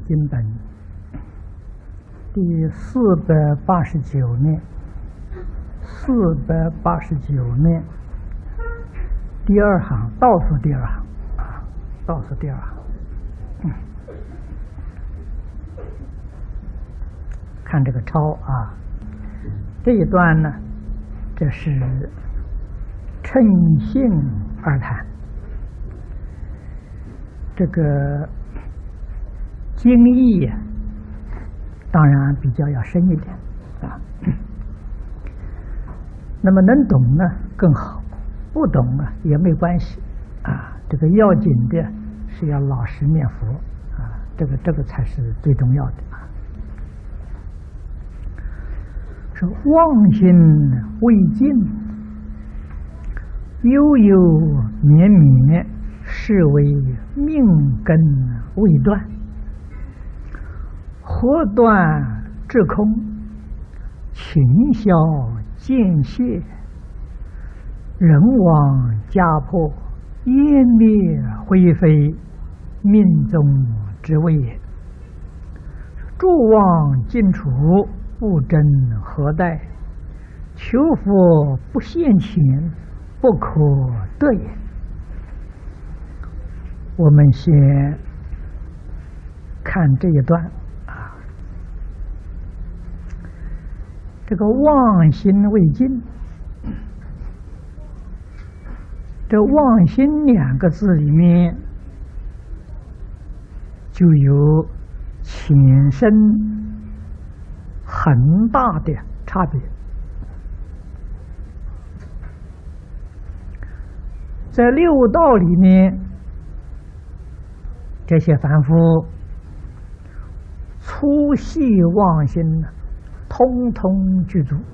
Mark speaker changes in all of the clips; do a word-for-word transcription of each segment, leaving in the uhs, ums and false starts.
Speaker 1: 经本第四百八十九面，四百八十九面第二行，倒数第二行啊，倒数第二行。嗯，看这个抄啊，这一段呢，这是趁兴而谈，这个经义当然比较要深一点啊。那么能懂呢更好，不懂啊也没关系啊。这个要紧的是要老实念佛啊，这个这个才是最重要的啊。说妄心未尽，悠悠绵绵，是为命根未断。何断至空，情消渐谢，人亡家破，湮灭灰飞，命中之谓也。诸妄尽除，不争何待？求佛不现前，不可得也。我们先看这一段啊，这个妄心未尽，这妄心两个字里面就有浅深很大的差别。在六道里面，这些凡夫粗细妄心呢，通通具足。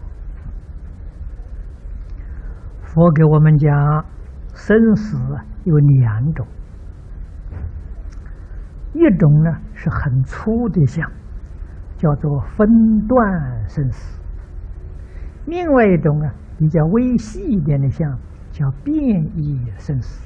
Speaker 1: 佛给我们讲生死有两种，一种呢是很粗的相，叫做分段生死；另外一种啊比较微细一点的相，叫变异生死。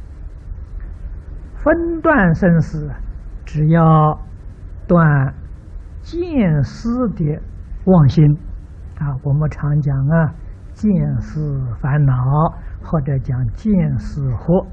Speaker 1: 分段生死只要断见思的妄心啊，我们常讲啊见思烦恼，或者讲见思惑，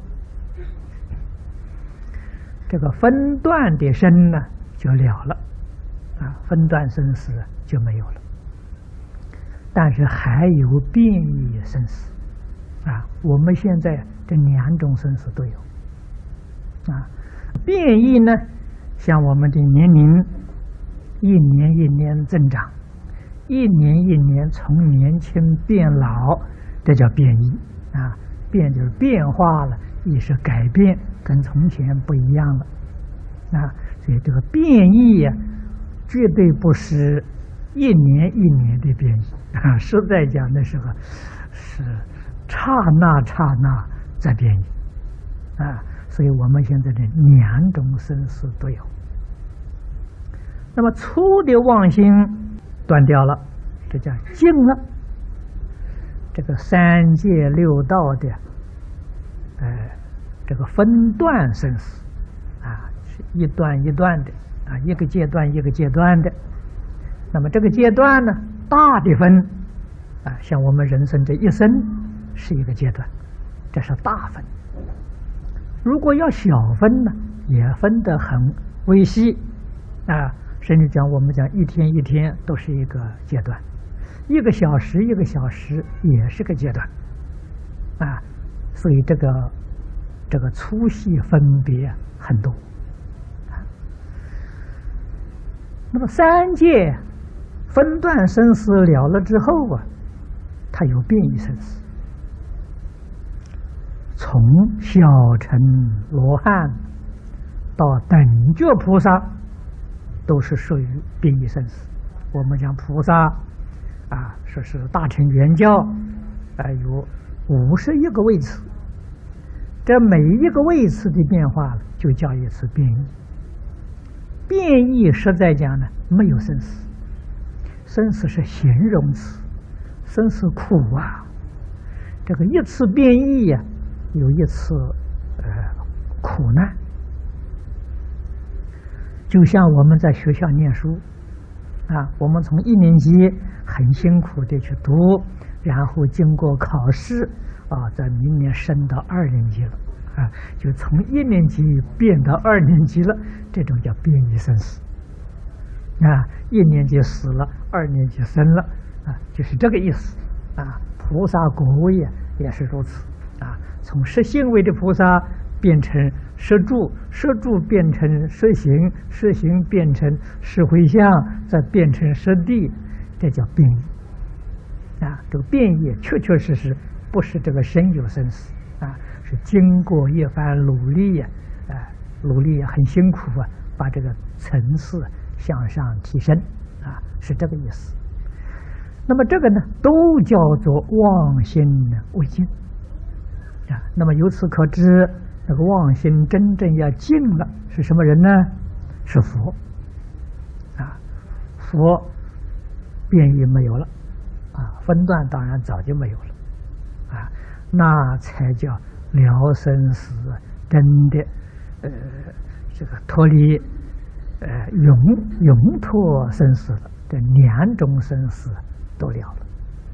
Speaker 1: 这个分段的生呢就了了啊，分段生死就没有了。但是还有变异生死啊，我们现在这两种生死都有啊。变异呢，像我们的年龄一年一年增长，一年一年从年轻变老，这叫变异啊。变就是变化了，亦是改变，跟从前不一样了啊。所以这个变异呀、啊，绝对不是一年一年的变异啊，实在讲的时候是刹那刹那在变异啊。所以我们现在的两种生死都有。那么粗的妄心断掉了，这叫净了。这个三界六道的，呃，这个分段生死啊，是一段一段的啊，一个阶段一个阶段的。那么这个阶段呢，大的分啊，像我们人生这一生是一个阶段，这是大分。如果要小分呢，也分得很微细啊，甚至讲我们讲一天一天都是一个阶段，一个小时一个小时也是个阶段啊，所以这个这个粗细分别很多。那么三界分段生死了了之后啊，它有变异生死。从小乘罗汉到等觉菩萨，都是属于变异生死。我们讲菩萨啊，说是大乘圆教啊，有五十一个位次，这每一个位次的变化就叫一次变异。变异实在讲呢，没有生死，生死是形容词，生死苦啊。这个一次变异呀、啊，有一次呃苦难。 就像我们在学校念书啊，我们从一年级很辛苦的去读，然后经过考试啊，在明年升到二年级了啊，就从一年级变到二年级了，这种叫变异生死啊。一年级死了，二年级生了啊，就是这个意思啊。菩萨果位啊也是如此啊，从实性位的菩萨变成实住，实住变成实行，实行变成实回向，再变成实地，这叫变异啊。这个变异确确实实不是这个身有生死啊，是经过一番努力呀，啊，努力很辛苦啊，把这个层次向上提升啊，是这个意思。那么这个呢，都叫做妄心未尽啊。那么由此可知，那个妄心真正要尽了，是什么人呢？是佛啊。佛变异没有了啊，分段当然早就没有了啊，那才叫了生死，真的呃这个脱离呃永永脱生死了，这两种生死都了了。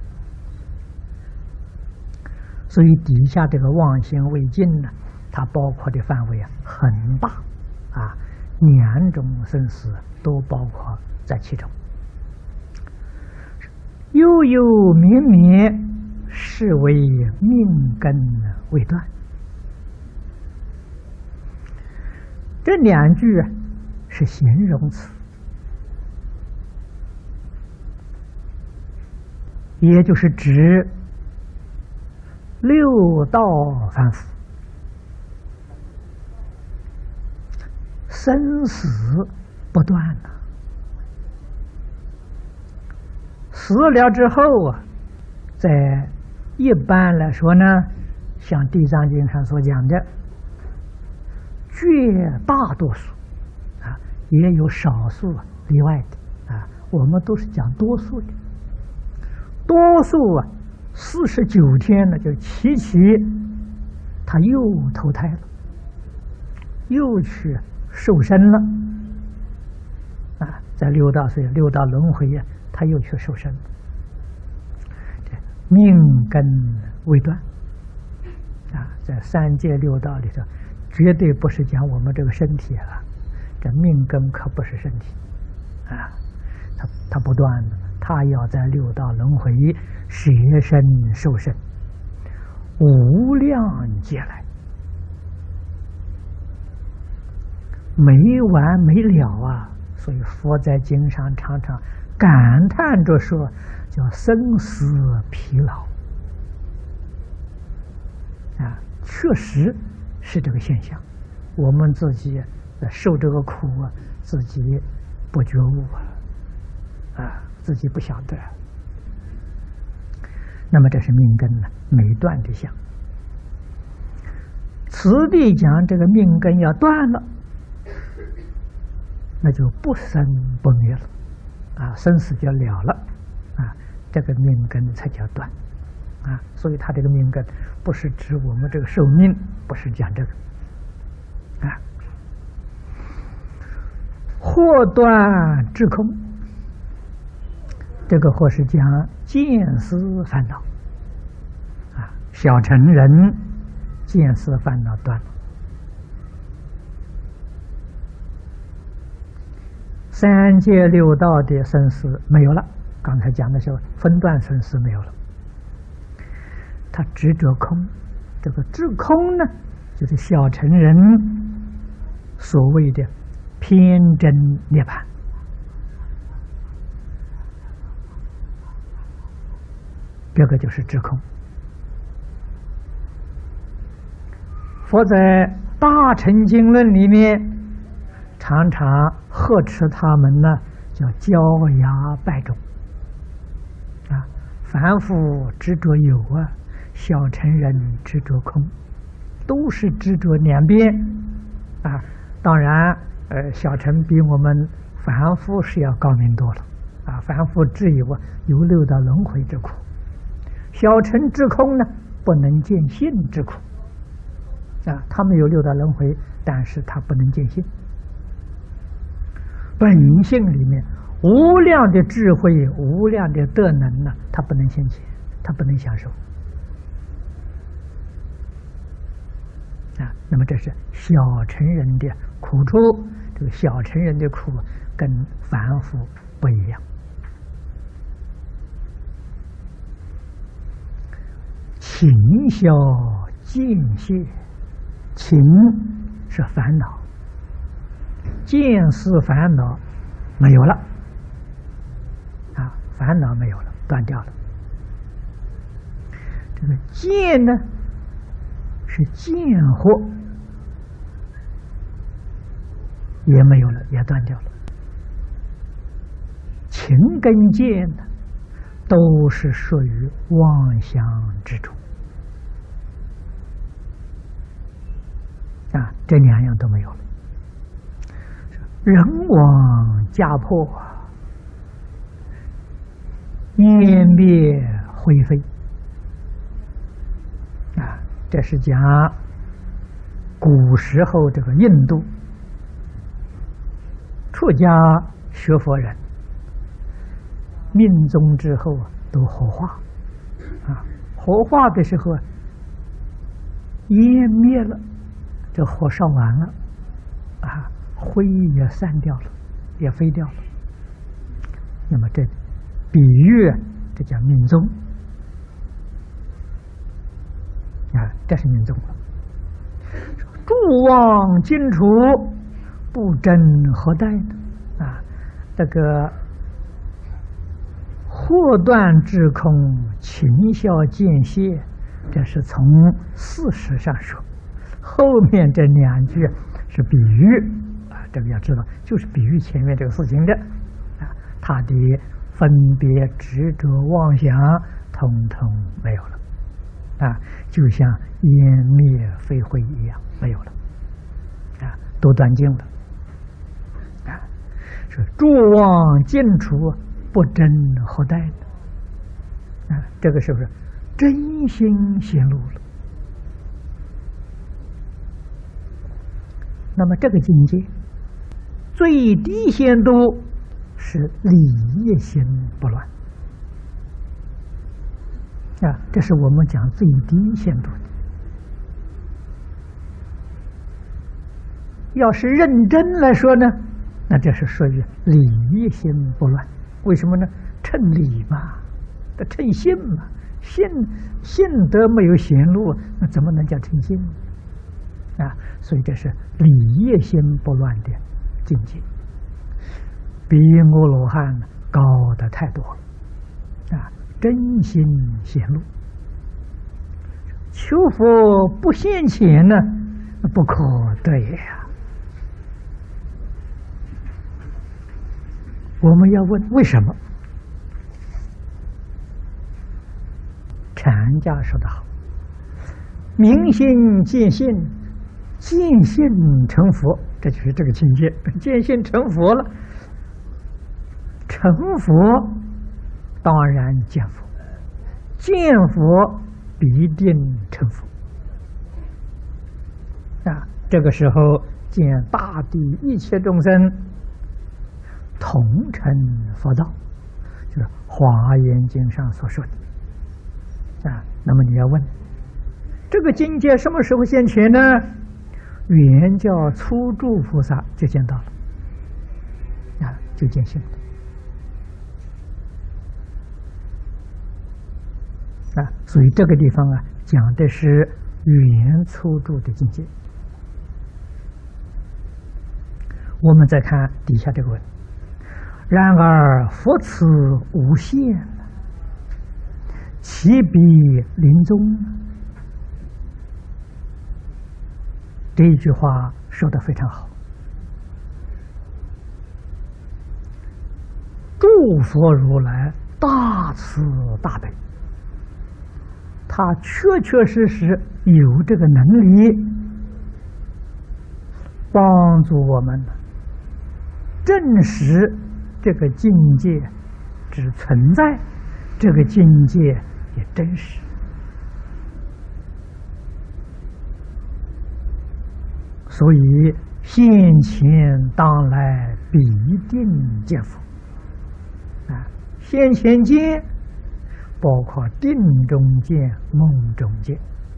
Speaker 1: 所以底下这个妄心未尽呢，它包括的范围啊很大啊，两种生死都包括在其中。悠悠绵绵，是为命根未断。这两句是形容词，也就是指六道凡夫生死不断呐、啊，死了之后啊，在一般来说呢，像《地藏经》上所讲的，绝大多数啊，也有少数例外的啊，我们都是讲多数的。多数啊，四十九天呢，就齐齐，他又投胎了，又去受身了啊，在六道所以六道轮回呀、啊，他又去受身了。这命根未断啊，在三界六道里头，绝对不是讲我们这个身体啊，这命根可不是身体啊，它它不断的。他要在六道轮回舍身受身，无量劫来，没完没了啊！所以佛在经上常常感叹着说，叫生死疲劳啊，确实是这个现象。我们自己受这个苦啊，自己不觉悟啊，啊。自己不晓得，那么这是命根呢没断的相。此地讲这个命根要断了，那就不生不灭了啊，生死就了了啊，这个命根才叫断啊。所以他这个命根不是指我们这个寿命，不是讲这个啊。或断至空。这个或是讲见思烦恼啊，小乘人见思烦恼断了，三界六道的生死没有了。刚才讲的时候，分段生死没有了，他执着空。这个执空呢，就是小乘人所谓的偏真涅槃。这个就是执空。佛在《大乘经论》里面常常呵斥他们呢，叫焦牙败种啊，凡夫执着有啊，小乘人执着空，都是执着两边啊。当然，呃，小乘比我们凡夫是要高明多了啊。凡夫只有啊有六道轮回之苦。小乘之空呢，不能见性之苦啊，他们有六道轮回，但是他不能见性本性里面无量的智慧、无量的德能呢，他不能现前，他不能享受啊。那么这是小乘人的苦处，这个小乘人的苦跟凡夫不一样。情消见谢，情是烦恼，见思烦恼没有了啊，烦恼没有了，断掉了。这个见呢，是见惑，也没有了，也断掉了。情跟见呢，都是属于妄想之中啊，这两样都没有了。人亡家破，湮灭灰飞啊，这是讲古时候这个印度出家学佛人命终之后啊，都火化啊，火化的时候湮灭了，这火烧完了啊，灰也散掉了，也飞掉了。那么这比喻这叫命终啊，这是命终了。诸妄尽除，不真何待呢？啊，这个惑断智空，情消见谢，这是从事实上说。后面这两句是比喻啊，这个要知道，就是比喻前面这个事情的啊，他的分别执着妄想统统没有了啊，就像湮灭飞灰一样没有了啊，都断尽了啊。说诸妄尽除，不真何待呢？啊，这个是不是真心显露了？那么这个境界最低限度是理业心不乱啊，这是我们讲最低限度的。要是认真来说呢，那这是属于理业心不乱。为什么呢？称理嘛，这称性嘛，性性德没有显露，那怎么能叫称性啊？所以这是理业心不乱的境界，比阿罗汉高的太多了啊！真心显露，求佛不现前呢，不可得也呀。我们要问为什么？禅家说得好：“明心见性。”见性成佛，这就是这个境界。见性成佛了，成佛当然见佛，见佛必定成佛啊！这个时候见大地一切众生同成佛道，就是《华严经》上所说的啊。那么你要问，这个境界什么时候现前呢？原教初住菩萨就见到了啊，就见性了啊。所以这个地方啊，讲的是原初住的境界。我们再看底下这个文：然而佛此无限，其彼临终。这一句话说得非常好。诸佛如来大慈大悲，他确确实实有这个能力帮助我们证实这个境界之存在，这个境界也真实。所以现前当来必定见佛。啊，先前见包括定中见、梦中见，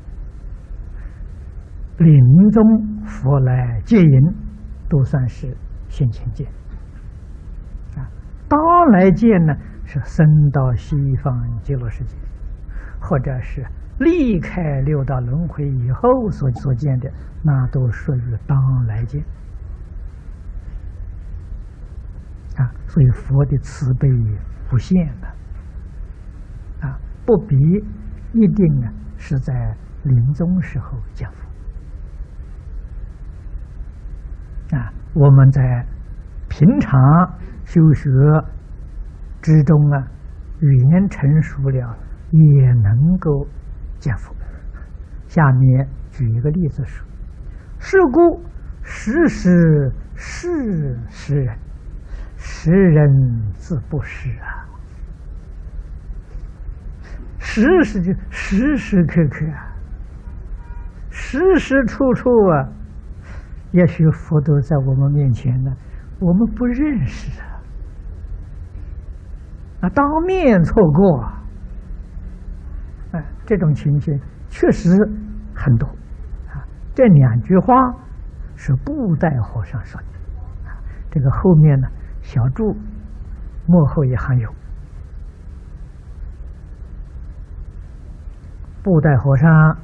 Speaker 1: 临终佛来接引，都算是先前见。啊，当来见呢，是升到西方极乐世界，或者是离开六道轮回以后所所见的，那都属于当来见。啊，所以佛的慈悲不限的，啊，不必一定啊是在临终时候见佛。啊，我们在平常修学之中啊，语言成熟了，也能够见佛。下面举一个例子说：是故识时是识人，识人自不识啊。时时就时时刻刻啊，时时处处啊，也许佛都在我们面前呢，我们不认识啊，啊，当面错过啊，哎，这种情形确实很多啊。这两句话是布袋和尚说的啊，这个后面呢，小注幕后一行有。布袋和尚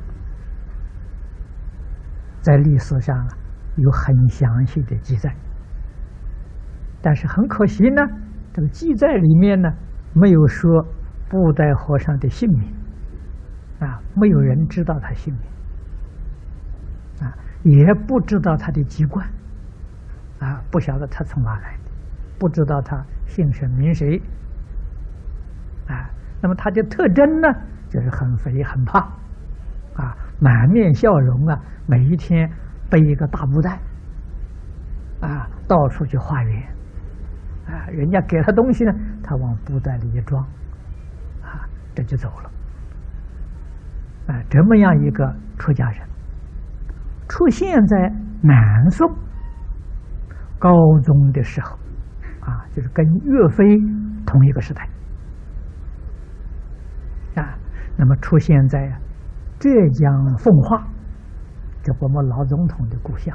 Speaker 1: 在历史上有很详细的记载，但是很可惜呢，这个记载里面呢没有说布袋和尚的姓名啊，没有人知道他姓名啊，也不知道他的籍贯啊，不晓得他从哪来的，不知道他姓甚名谁啊。那么他的特征呢，就是很肥很胖啊，满面笑容啊，每一天背一个大布袋啊，到处去化缘啊，人家给他东西呢，他往布袋里一装啊，这就走了啊。这么样一个出家人，出现在南宋高宗的时候啊，就是跟岳飞同一个时代啊。那么出现在浙江奉化，这我们老总统的故乡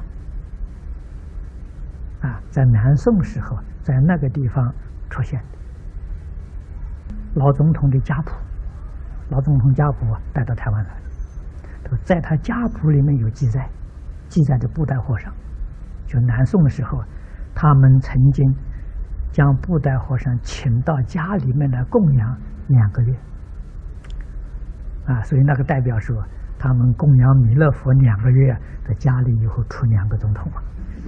Speaker 1: 啊，在南宋时候，在那个地方出现的。老总统的家谱，老总统家谱带到台湾来，在他家谱里面有记载，记载的布袋和尚，就南宋的时候，他们曾经将布袋和尚请到家里面来供养两个月。啊，所以那个代表说，他们供养弥勒佛两个月，在家里以后出两个总统啊。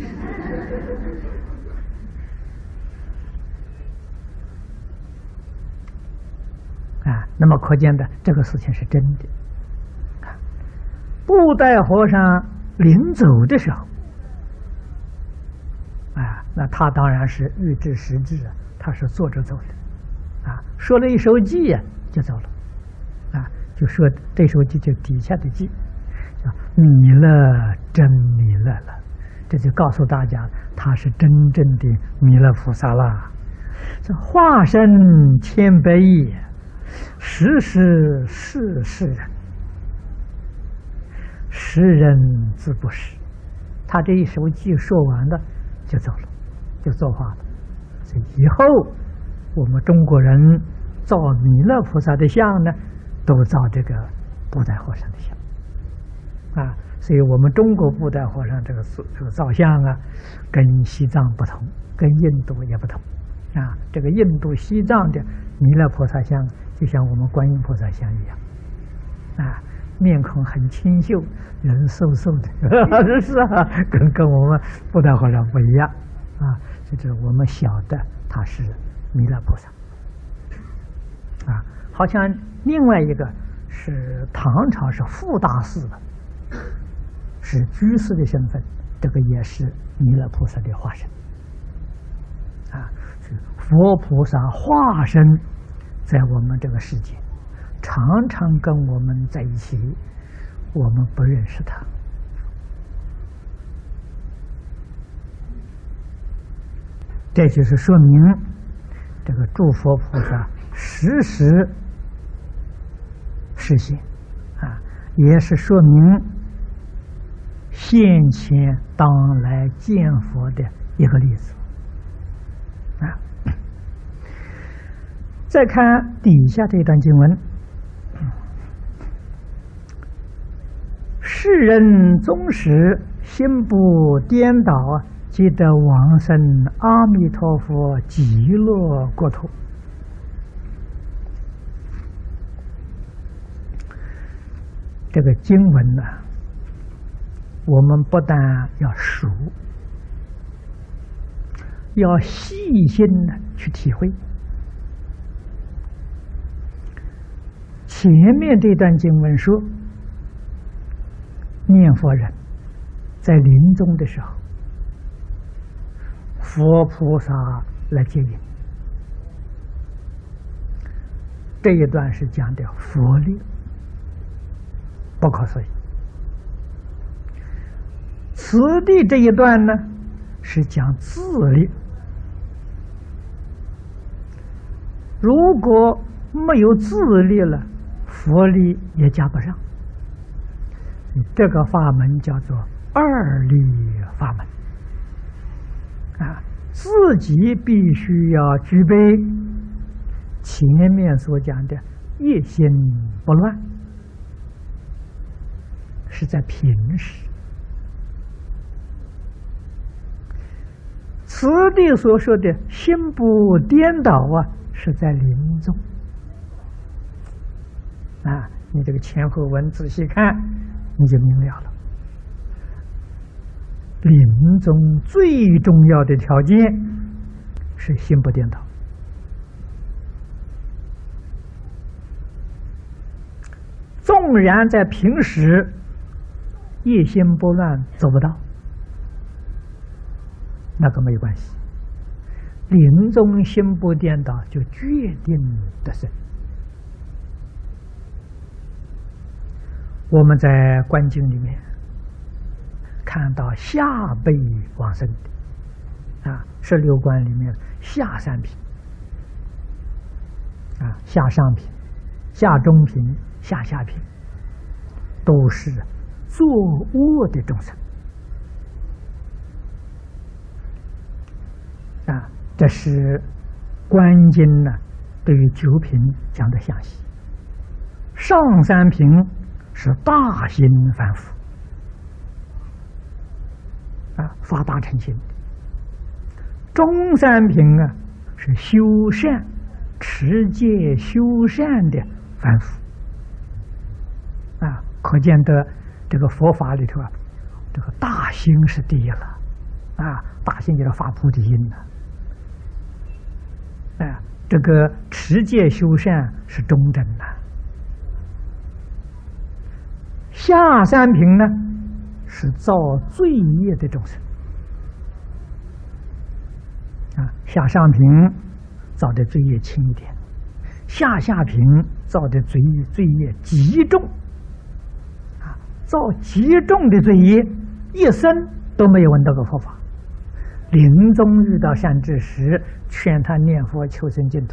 Speaker 1: 啊，那么可见的这个事情是真的。啊，布袋和尚临走的时候，啊，那他当然是预知时至啊，他是坐着走的，啊，说了一首偈呀，就走了，啊。就说这首偈就底下的偈叫弥勒真弥勒了，这就告诉大家他是真正的弥勒菩萨啦。这化身千百亿，时时是是人，识人自不识。他这一首偈说完了就走了，就作画了。所以以后我们中国人造弥勒菩萨的像呢，都造这个布袋和尚的像啊，所以我们中国布袋和尚这个这个造像啊，跟西藏不同，跟印度也不同啊。这个印度、西藏的弥勒菩萨像，就像我们观音菩萨像一样啊，面孔很清秀，人瘦瘦的，这是啊，跟跟我们布袋和尚不一样啊。就是我们晓得他是弥勒菩萨啊。好像另外一个是唐朝是副大士的，是居士的身份，这个也是弥勒菩萨的化身啊。佛菩萨化身在我们这个世界，常常跟我们在一起，我们不认识他。 这就是说明这个诸佛菩萨时时实现啊，也是说明现前当来见佛的一个例子啊。再看底下这段经文，世人纵使心不颠倒啊，即得往生阿弥陀佛极乐国土。这个经文呢，我们不但要熟，要细心的去体会。前面这段经文说，念佛人在临终的时候，佛菩萨来接引。这一段是讲的佛力，不可思议。此地这一段呢，是讲自力。如果没有自力了，佛力也加不上。这个法门叫做二力法门啊，自己必须要具备前面所讲的一心不乱，是在平时。此地所说的心不颠倒啊，是在临终啊。你这个前后文仔细看，你就明了了。临终最重要的条件是心不颠倒。纵然在平时一心不乱做不到，那个没有关系。临终心不颠倒，就决定得生。我们在观经里面看到下辈往生的啊，十六观里面下三品啊，下上品、下中品、下下品，都是作恶的众生啊。这是观经呢对于九品讲的详细。上三品是大心凡夫啊，发大乘心；中三品啊是修善、持戒修善的凡夫啊，可见得这个佛法里头啊，这个大心是第一了啊，大心就是发菩提心了。啊，这个持戒修善是中等的。下三品呢，是造罪业的众生啊，下上品造的罪业轻一点，下下品造的罪罪业极重啊，造极重的罪业，一生都没有闻到过佛法。临终遇到善知识，劝他念佛求生净土，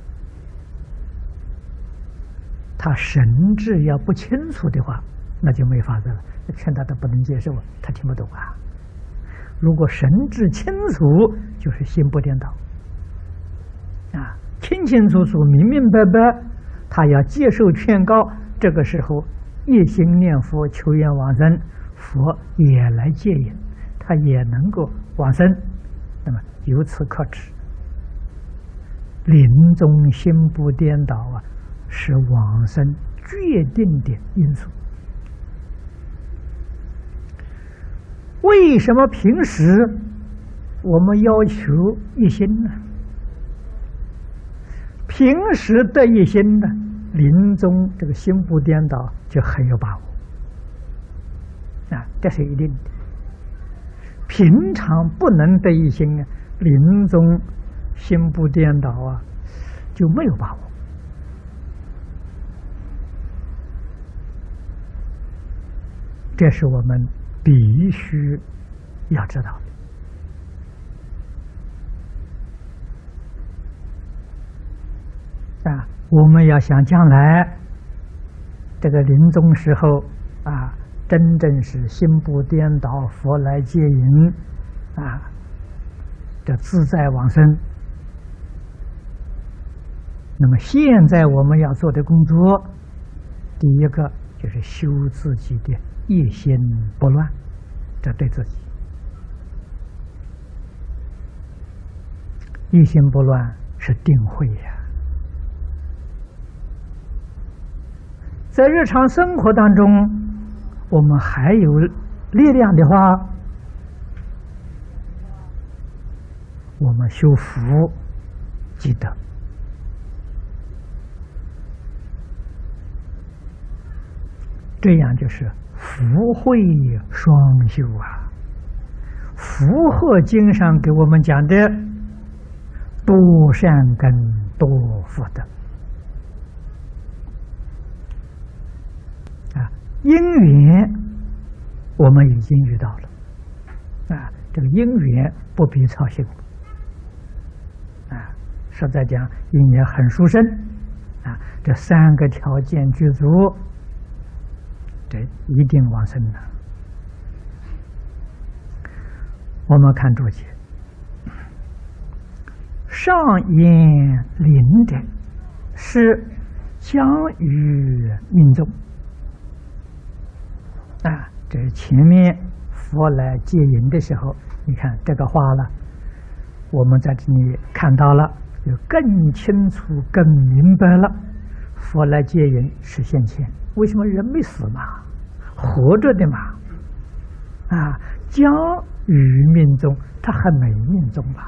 Speaker 1: 他神智要不清楚的话，那就没法子了。劝他都不能接受，他听不懂啊。如果神智清楚，就是心不颠倒啊，清清楚楚、明明白白，他要接受劝告。这个时候，一心念佛求愿往生，佛也来接引，他也能够往生。那么由此可知，临终心不颠倒啊，是往生决定的因素。为什么平时我们要求一心呢？平时得一心呢，临终这个心不颠倒就很有把握啊，这是一定的。平常不能得一心啊，临终心不颠倒啊，就没有把握。这是我们必须要知道的啊，我们要想将来这个临终时候啊，真正是心不颠倒，佛来接引啊，这自在往生。那么现在我们要做的工作，第一个就是修自己的一心不乱，这对自己一心不乱是定慧呀。在日常生活当中，我们还有力量的话，我们修福积德，这样就是福慧双修啊。福贺经上给我们讲的多善根多福德啊，因缘我们已经遇到了啊，这个因缘不必操心啊，实在讲因缘很殊胜啊，这三个条件具足，这一定往生了。我们看注解，上言临者是将于命中啊，这是前面佛来接引的时候，你看这个话了，我们在这里看到了，就更清楚、更明白了。佛来接引是现前，为什么人没死嘛？活着的嘛，啊，将于命中，他还没命中嘛。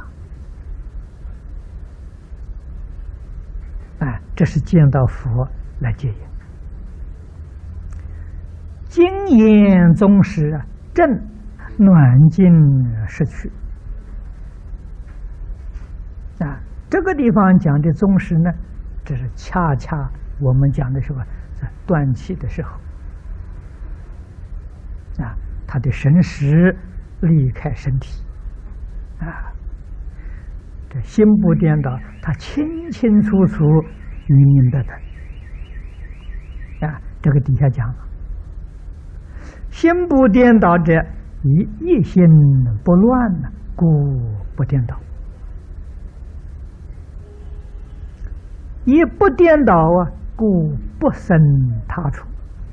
Speaker 1: 哎，这是见到佛来接引。经言宗师啊，正暖尽失去啊，这个地方讲的宗师呢，这是恰恰我们讲的时候，在断气的时候啊，他的神识离开身体啊，这心不颠倒，他清清楚楚、明明白白啊。这个底下讲了，心不颠倒者，以一心不乱呢，故不颠倒。一不颠倒啊，故不生他处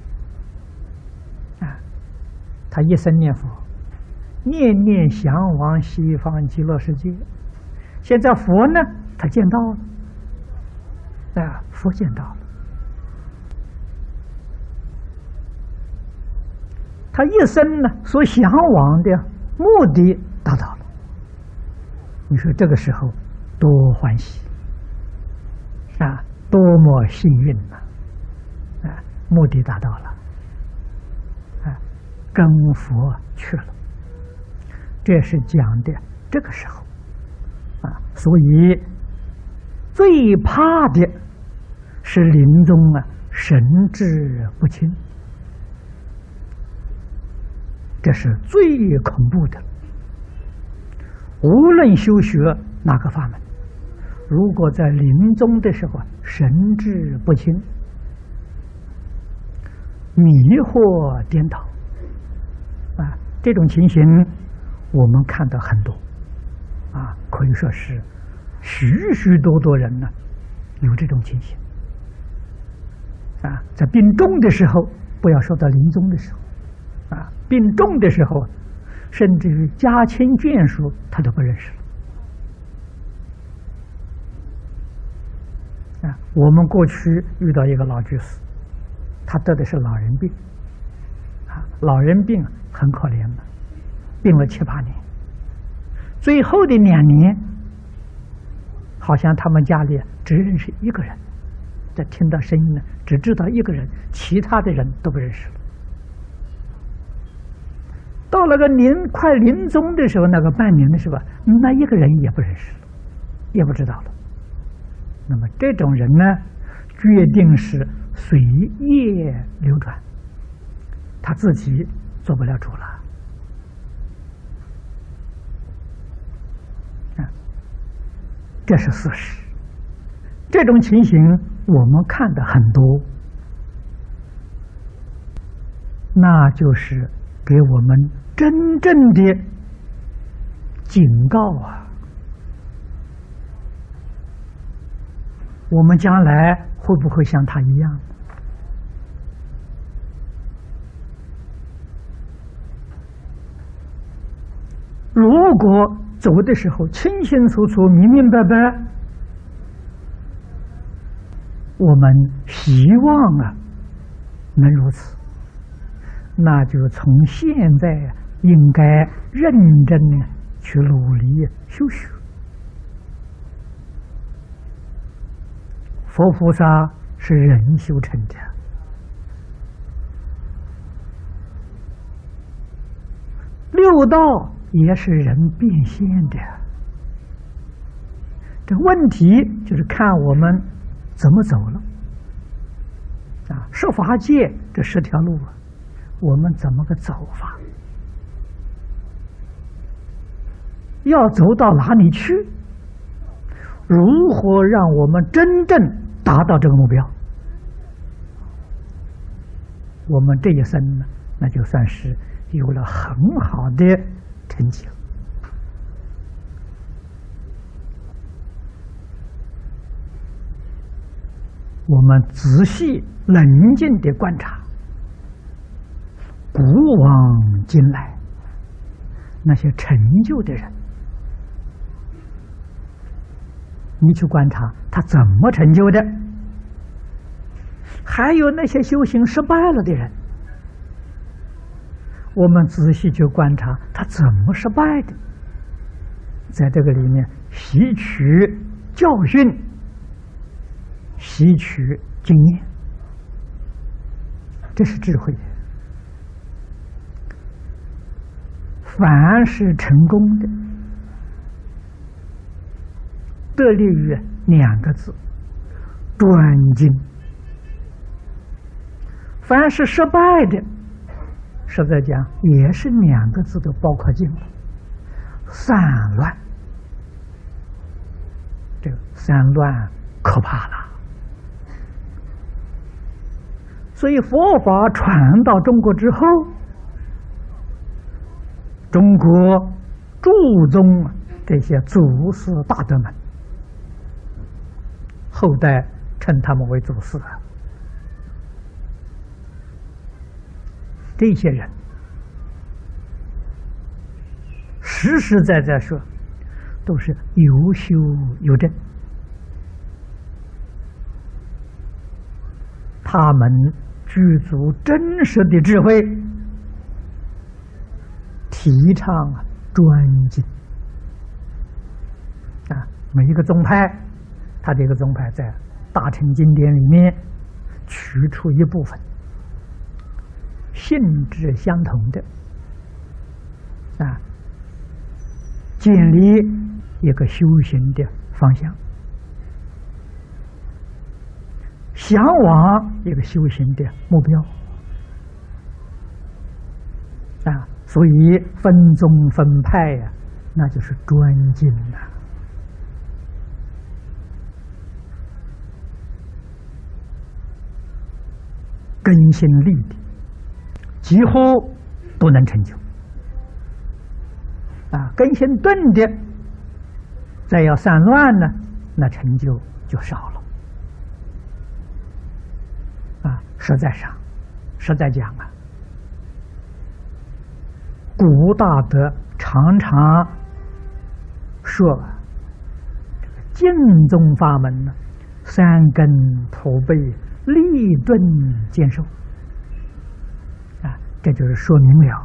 Speaker 1: 啊。他一生念佛，念念向往西方极乐世界。现在佛呢，他见到了啊，佛见到了，他一生呢所向往的目的达到了。你说这个时候多欢喜啊，多么幸运呐！啊，目的达到了，啊，跟佛去了。这是讲的这个时候啊，所以最怕的是临终啊神志不清，这是最恐怖的。无论修学哪个法门，如果在临终的时候神志不清、迷惑颠倒啊，这种情形我们看到很多啊，可以说是许许多多人呢有这种情形啊，在病重的时候，不要说到临终的时候啊，病重的时候，甚至于家亲眷属他都不认识了。啊，我们过去遇到一个老居士，他得的是老人病，啊，老人病很可怜的，病了七八年，最后的两年，好像他们家里只认识一个人，在听到声音呢，只知道一个人，其他的人都不认识了。到了个临快临终的时候，那个半年的时候，那一个人也不认识了，也不知道了。那么这种人呢，决定是随业流转，他自己做不了主了。啊，这是事实。 这种情形我们看的很多，那就是给我们真正的警告啊！我们将来会不会像他一样？如果走的时候清清楚楚、明明白白，我们希望啊能如此，那就从现在应该认真去努力修学。佛菩萨是人修成的，六道也是人变现的。这问题就是看我们怎么走了啊！十法界这十条路啊，我们怎么个走法？要走到哪里去？如何让我们真正达到这个目标？我们这一生呢，那就算是有了很好的成绩了。我们仔细冷静地观察古往今来那些成就的人，你去观察他怎么成就的，还有那些修行失败了的人，我们仔细去观察他怎么失败的，在这个里面吸取教训，吸取经验，这是智慧。凡是成功的，得力于两个字：专精。凡是失败的，实在讲也是两个字都包括进了：散乱。这个散乱可怕了。所以佛法传到中国之后，中国注宗这些祖师大德们，后代称他们为祖师啊。这些人实实在在说，都是有修有证。他们具足真实的智慧，提倡专精啊！每一个宗派，他这个宗派在大乘经典里面取出一部分性质相同的啊，建立一个修行的方向，向往一个修行的目标啊，所以分宗分派呀、啊，那就是专精呐、啊。根性立的，几乎不能成就啊；根性钝的，再要散乱呢，那成就就少了啊。实在上，实在讲啊，古大德常常说啊，这个净宗法门呢，三根普被，立顿兼受啊，这就是说明了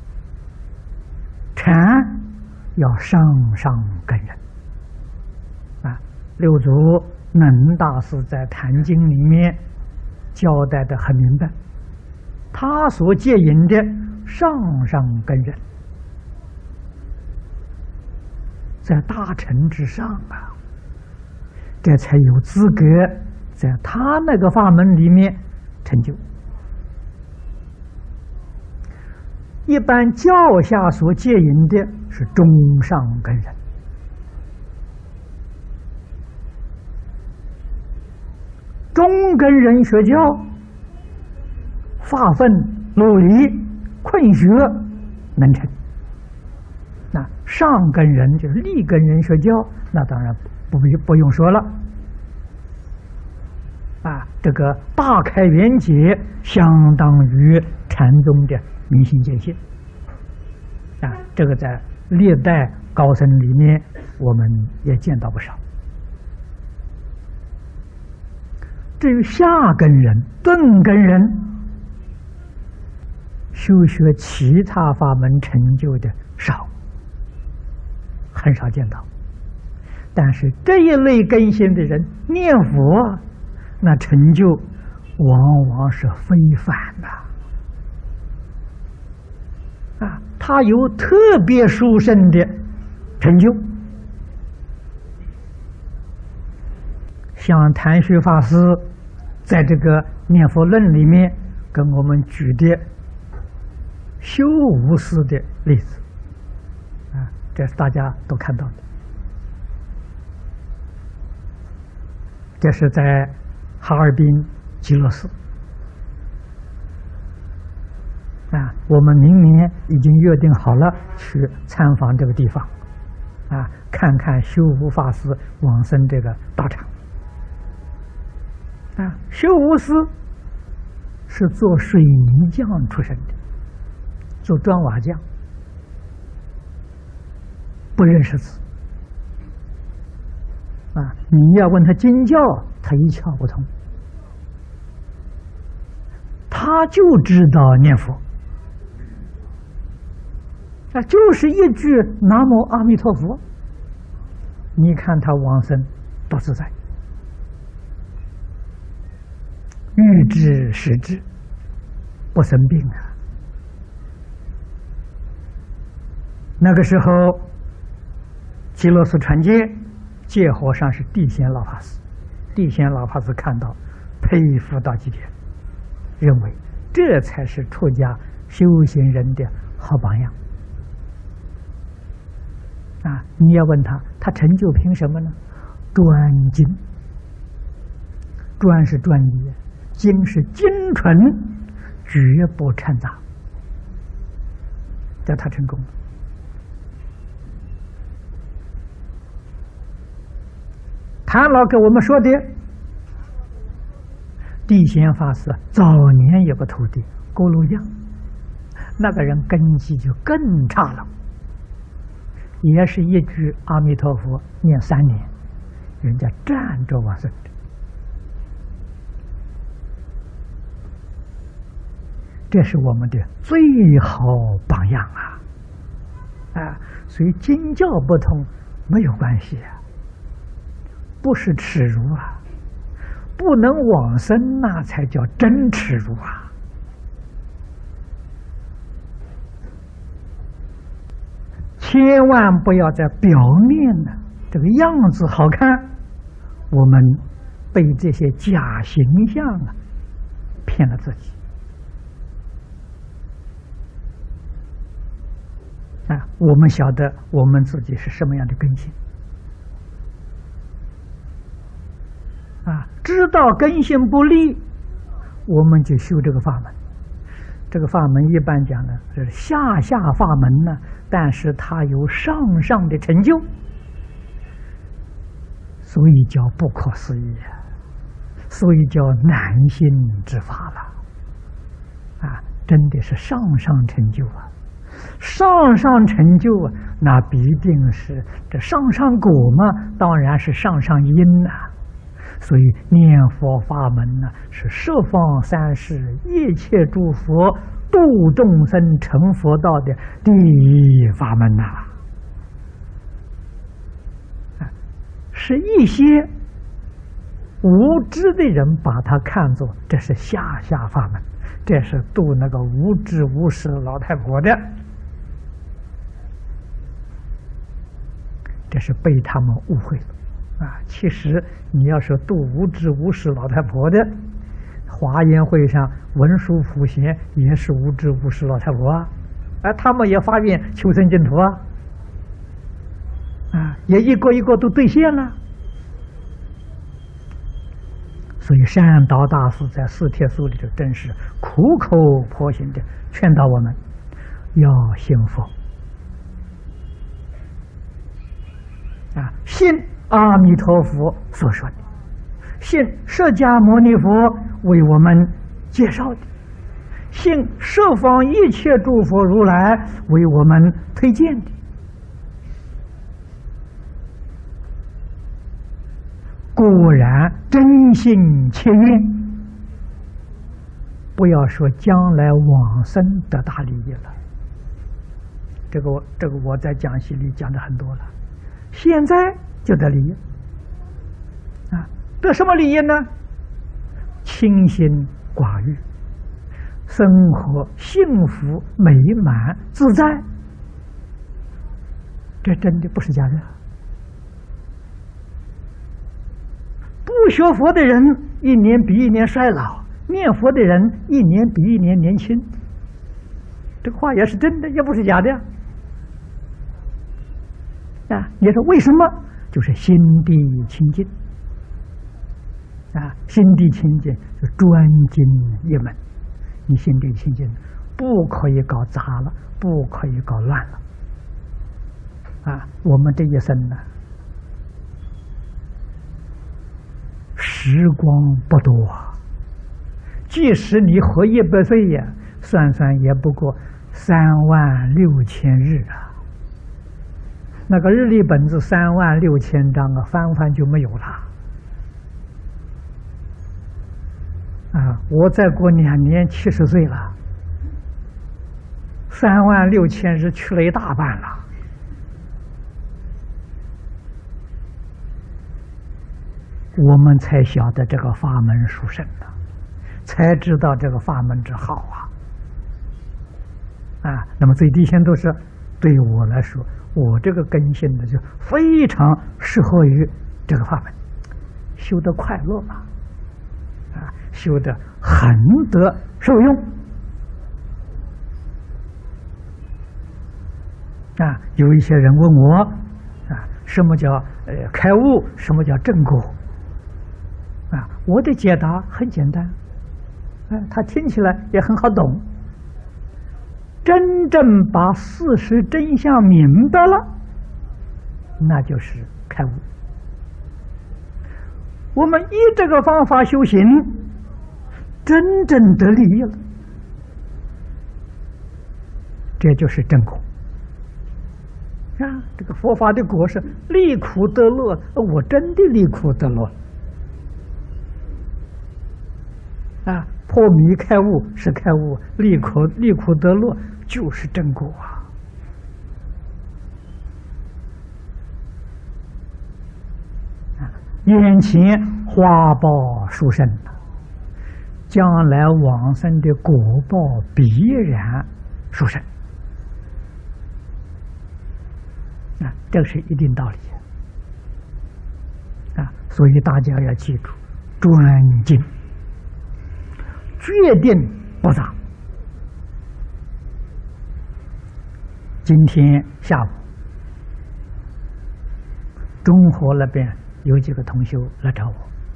Speaker 1: 禅要上上根人啊。六祖能大师在《坛经》里面交代的很明白，他所戒引的上上根人，在大乘之上啊，这才有资格在他那个法门里面成就。一般教下所戒引的是中上根人根人学教，发愤努力，困学能成。那上根人就是立根人学教，那当然不不不用说了。啊，这个大开圆解，相当于禅宗的明心见性。啊，这个在历代高僧里面，我们也见到不少。至于下根人、顿根人，修学其他法门成就的少，很少见到。但是这一类根性的人念佛，那成就往往是非凡的啊！他有特别殊胜的成就，像谭旭法师在这个念佛论里面跟我们举的修无师的例子啊，这是大家都看到的。这是在哈尔滨极乐寺啊，我们明年已经约定好了去参访这个地方啊，看看修无法师往生这个道场啊。修无师是做水泥匠出身的，做砖瓦匠，不认识字啊。你要问他经教，他一窍不通，他就知道念佛啊，就是一句南无阿弥陀佛，你看他往生多自在，欲知时知，不生病啊。那个时候，极乐寺传戒，戒和尚是地仙老法师，地仙老法师看到，佩服到极点，认为这才是出家修行人的好榜样啊！你要问他，他成就凭什么呢？专精，专是专一，精是精纯，绝不掺杂，这他成功了。谭老给我们说的，地仙法师早年有个徒弟锅炉匠，那个人根基就更差了，也是一句阿弥陀佛念三年，人家站着往生的。这是我们的最好榜样啊！啊，所以经教不同没有关系啊，不是耻辱啊，不能往生那才叫真耻辱啊！千万不要在表面呢，这个样子好看，我们被这些假形象啊骗了自己啊！我们晓得我们自己是什么样的根性啊，知道根性不利，我们就修这个法门。这个法门一般讲呢是下下法门呢，但是它有上上的成就，所以叫不可思议啊，所以叫难信之法了啊！真的是上上成就啊，上上成就啊，那必定是这上上果嘛，当然是上上因呐、啊。所以念佛法门呢，是十方三世一切诸佛度众生成佛道的第一法门呐、啊！是一些无知的人把它看作这是下下法门，这是度那个无知无识老太婆的，这是被他们误会了。啊，其实你要是度无知无识老太婆的，华严会上文殊普贤也是无知无识老太婆啊，啊，他们也发愿求生净土啊，啊，也一个一个都兑现了。 所以善导大师在《四帖书》里头真是苦口婆心的劝导我们要信佛啊，信阿弥陀佛所说的，信释迦牟尼佛为我们介绍的，信十方一切诸佛如来为我们推荐的。果然真心切愿，不要说将来往生得大利益了。这个我这个我在讲习里讲的很多了，现在就得利益啊！得什么利益呢？清心寡欲，生活幸福美满自在，这真的不是假的。不学佛的人一年比一年衰老，念佛的人一年比一年年轻。这个话也是真的，也不是假的啊！你说为什么？就是心地清净啊！心地清净就专精一门，你心地清净，不可以搞砸了，不可以搞乱了啊！我们这一生呢，时光不多啊，即使你活一百岁呀，算算也不过三万六千日啊。那个日历本子三万六千张啊，翻翻就没有了啊！我再过两年七十岁了，三万六千日去了一大半了。我们才晓得这个法门殊胜了，才知道这个法门之好啊！啊，那么最低限度是对我来说，我这个根性呢，就非常适合于这个法门，修得快乐嘛，啊，修得很得受用啊！有一些人问我啊，什么叫呃开悟？什么叫正果？啊，我的解答很简单，啊，他听起来也很好懂。真正把事实真相明白了，那就是开悟。我们依这个方法修行，真正得利益了，这就是正果啊！这个佛法的果是离苦得乐，我真的离苦得乐啊！破迷开悟是开悟，离苦离苦得乐就是正果啊！啊，眼前花报殊胜了，将来往生的果报必然殊胜啊！这是一定道理啊！所以大家要记住，专精。决定不杂。今天下午，中和那边有几个同学来找我，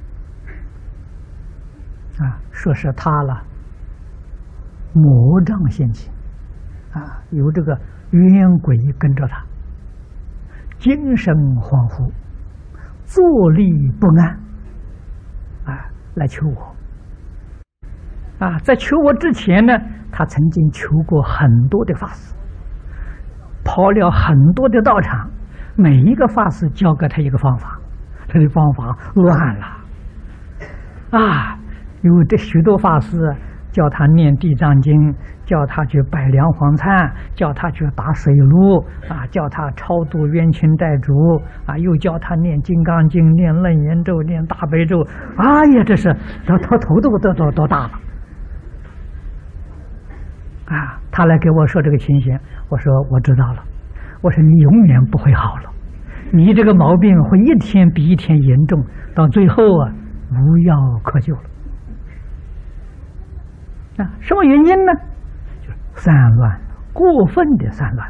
Speaker 1: 啊，说是他了，魔障现前，啊，有这个冤鬼跟着他，精神恍惚，坐立不安，啊，来求我。啊，在求我之前呢，他曾经求过很多的法师，跑了很多的道场，每一个法师教给他一个方法，他的方法乱了。啊，有这许多法师叫他念地藏经，叫他去拜梁皇忏，叫他去打水炉，啊，叫他超度冤亲债主，啊，又叫他念金刚经、念楞严咒、念大悲咒。哎呀，这是他他头都都都都大了。啊，他来给我说这个情形，我说我知道了，我说你永远不会好了，你这个毛病会一天比一天严重，到最后啊无药可救了。啊，什么原因呢？就是散乱，过分的散乱。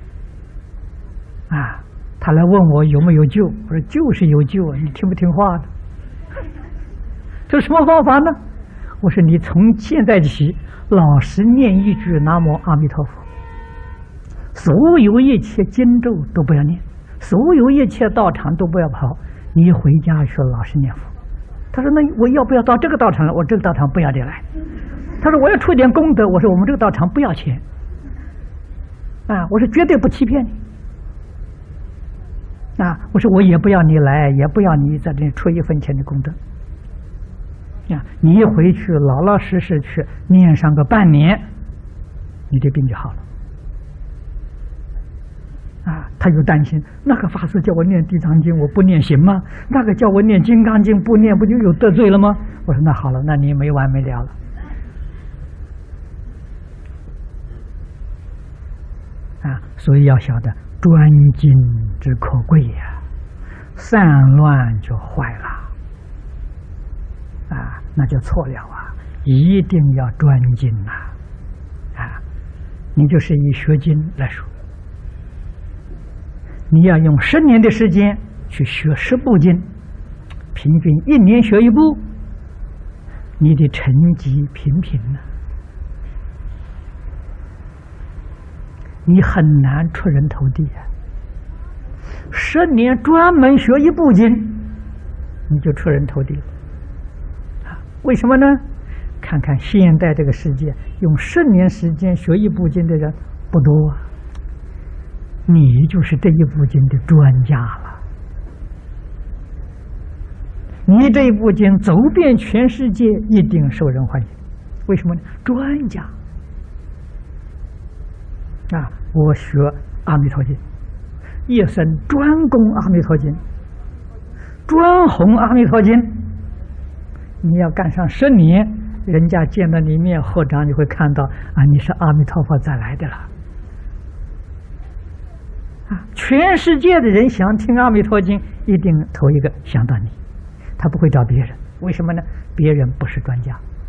Speaker 1: 啊，他来问我有没有救，我说就是有救，你听不听话的？ 这什么方法呢？我说你从现在起老实念一句南无阿弥陀佛，所有一切经咒都不要念，所有一切道场都不要跑，你回家去老实念佛。他说那我要不要到这个道场？我这个道场不要你来。他说我要出点功德。我说我们这个道场不要钱啊，我说绝对不欺骗你啊，我说我也不要你来，也不要你在这里出一分钱的功德啊，你一回去老老实实去念上个半年，你的病就好了啊。他又担心那个法师叫我念地藏经我不念行吗？那个叫我念金刚经不念不就有得罪了吗？我说那好了，那你没完没了了啊。所以要晓得专精之可贵呀，散乱就坏了啊，那就错了啊！一定要专精呐！啊，你就是以学经来说，你要用十年的时间去学十部经，平均一年学一部，你的成绩平平呢，你很难出人头地啊！十年专门学一部经，你就出人头地了。为什么呢？看看现代这个世界，用十年时间学一部经的人不多啊，你就是这一部经的专家了。你这一部经走遍全世界，一定受人欢迎。为什么呢？专家啊！我学阿弥陀经，一生专攻阿弥陀经，专弘阿弥陀经。你要干上十年，人家见到你面合掌，你会看到啊，你是阿弥陀佛再来的了。啊，全世界的人想听阿弥陀经，一定头一个想到你，他不会找别人。为什么呢？别人不是专家。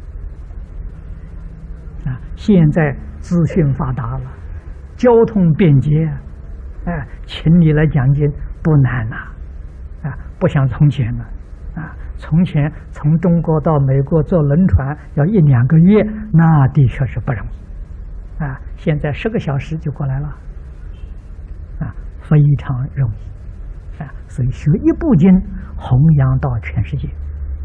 Speaker 1: 啊，现在资讯发达了，交通便捷，哎，请你来讲经不难呐，啊，不像从前了。啊，从前从中国到美国坐轮船要一两个月，那的确是不容易啊。现在十个小时就过来了，啊，非常容易啊。所以学一部经，弘扬到全世界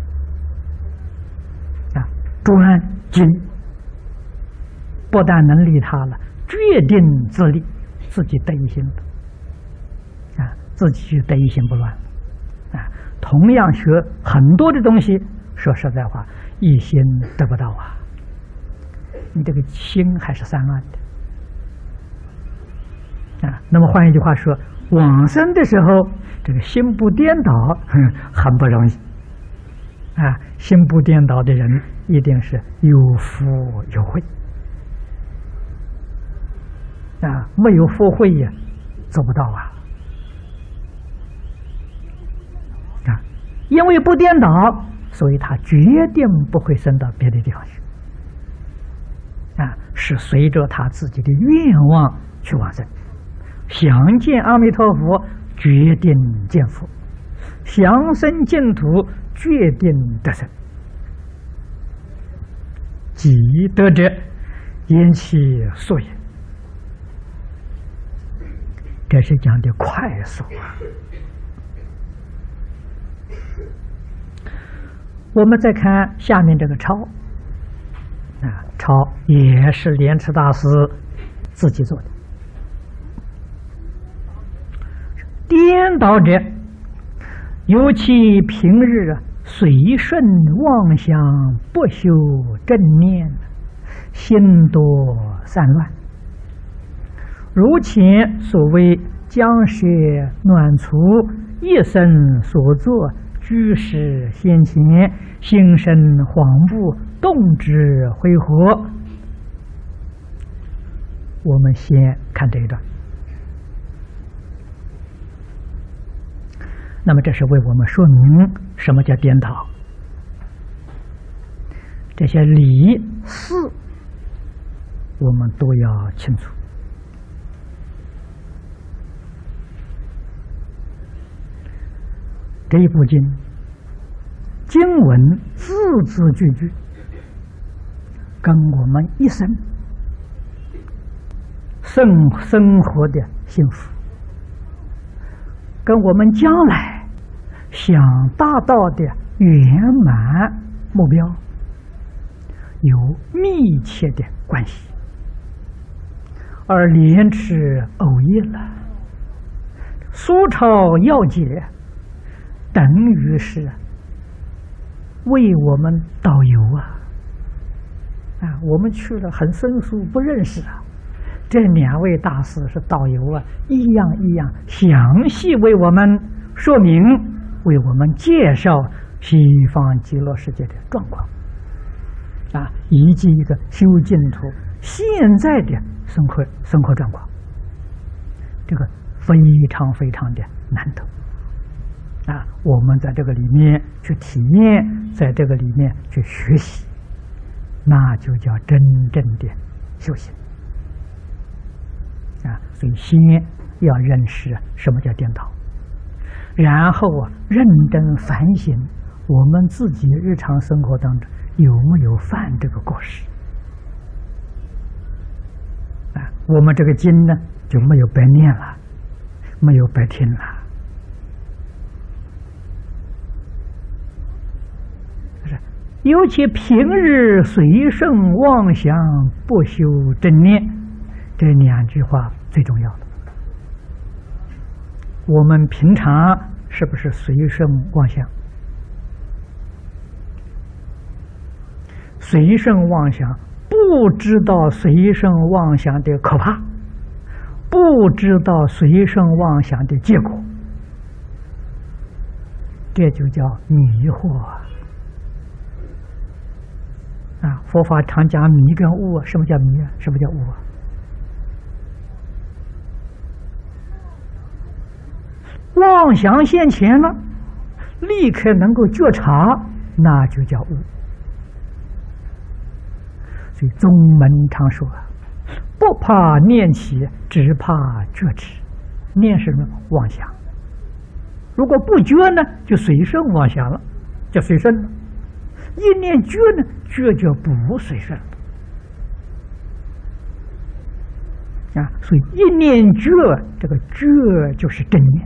Speaker 1: 啊，专精，不但能利他了，决定自立，自己得一心了啊，自己就得一心不乱啊。同样学很多的东西，说实在话，一心得不到啊，你这个心还是散乱的啊。那么换一句话说，往生的时候，这个心不颠倒，哼，很不容易啊。心不颠倒的人，一定是有福有慧啊，没有福慧呀，做不到啊。因为不颠倒，所以他决定不会升到别的地方去啊，是随着他自己的愿望去往生。想见阿弥陀佛，决定见佛；想生净土，决定得生。即得者，言其速也。这是讲的快速啊。我们再看下面这个抄啊，抄也是莲池大师自己做的。颠倒者，尤其平日啊，随顺妄想，不修正念，心多散乱。如前所谓将舍暖除，一生所作，居士先前，心生恍惚，动之挥活。我们先看这一段。那么这是为我们说明什么叫颠倒，这些理事我们都要清楚。这一部经经文字字句句跟我们一生生生活的幸福，跟我们将来想达到的圆满目标有密切的关系，而廉耻偶益了，苏超要解，等于是为我们导游啊！啊，我们去了很生疏，不认识啊。这两位大师是导游啊，一样一样详细为我们说明，为我们介绍西方极乐世界的状况啊，以及一个修净土现在的生活生活状况，这个非常非常的难得啊！我们在这个里面去体验，在这个里面去学习，那就叫真正的修行啊！所以先要认识什么叫颠倒，然后啊，认真反省我们自己日常生活当中有没有犯这个过失啊？我们这个经呢就没有白念了，没有白听了。尤其平日随顺妄想，不修正念，这两句话最重要的。我们平常是不是随顺妄想？随顺妄想，不知道随顺妄想的可怕，不知道随顺妄想的结果，这就叫迷惑啊！啊，佛法常讲迷跟悟啊，什么叫迷啊？什么叫悟啊？妄想现前了，立刻能够觉察，那就叫悟。所以宗门常说啊，不怕念起，只怕觉知。念是什么？妄想。如果不觉呢，就随顺妄想了，就随顺了。一念觉呢，觉就不随顺了啊。所以一念觉，这个觉就是正念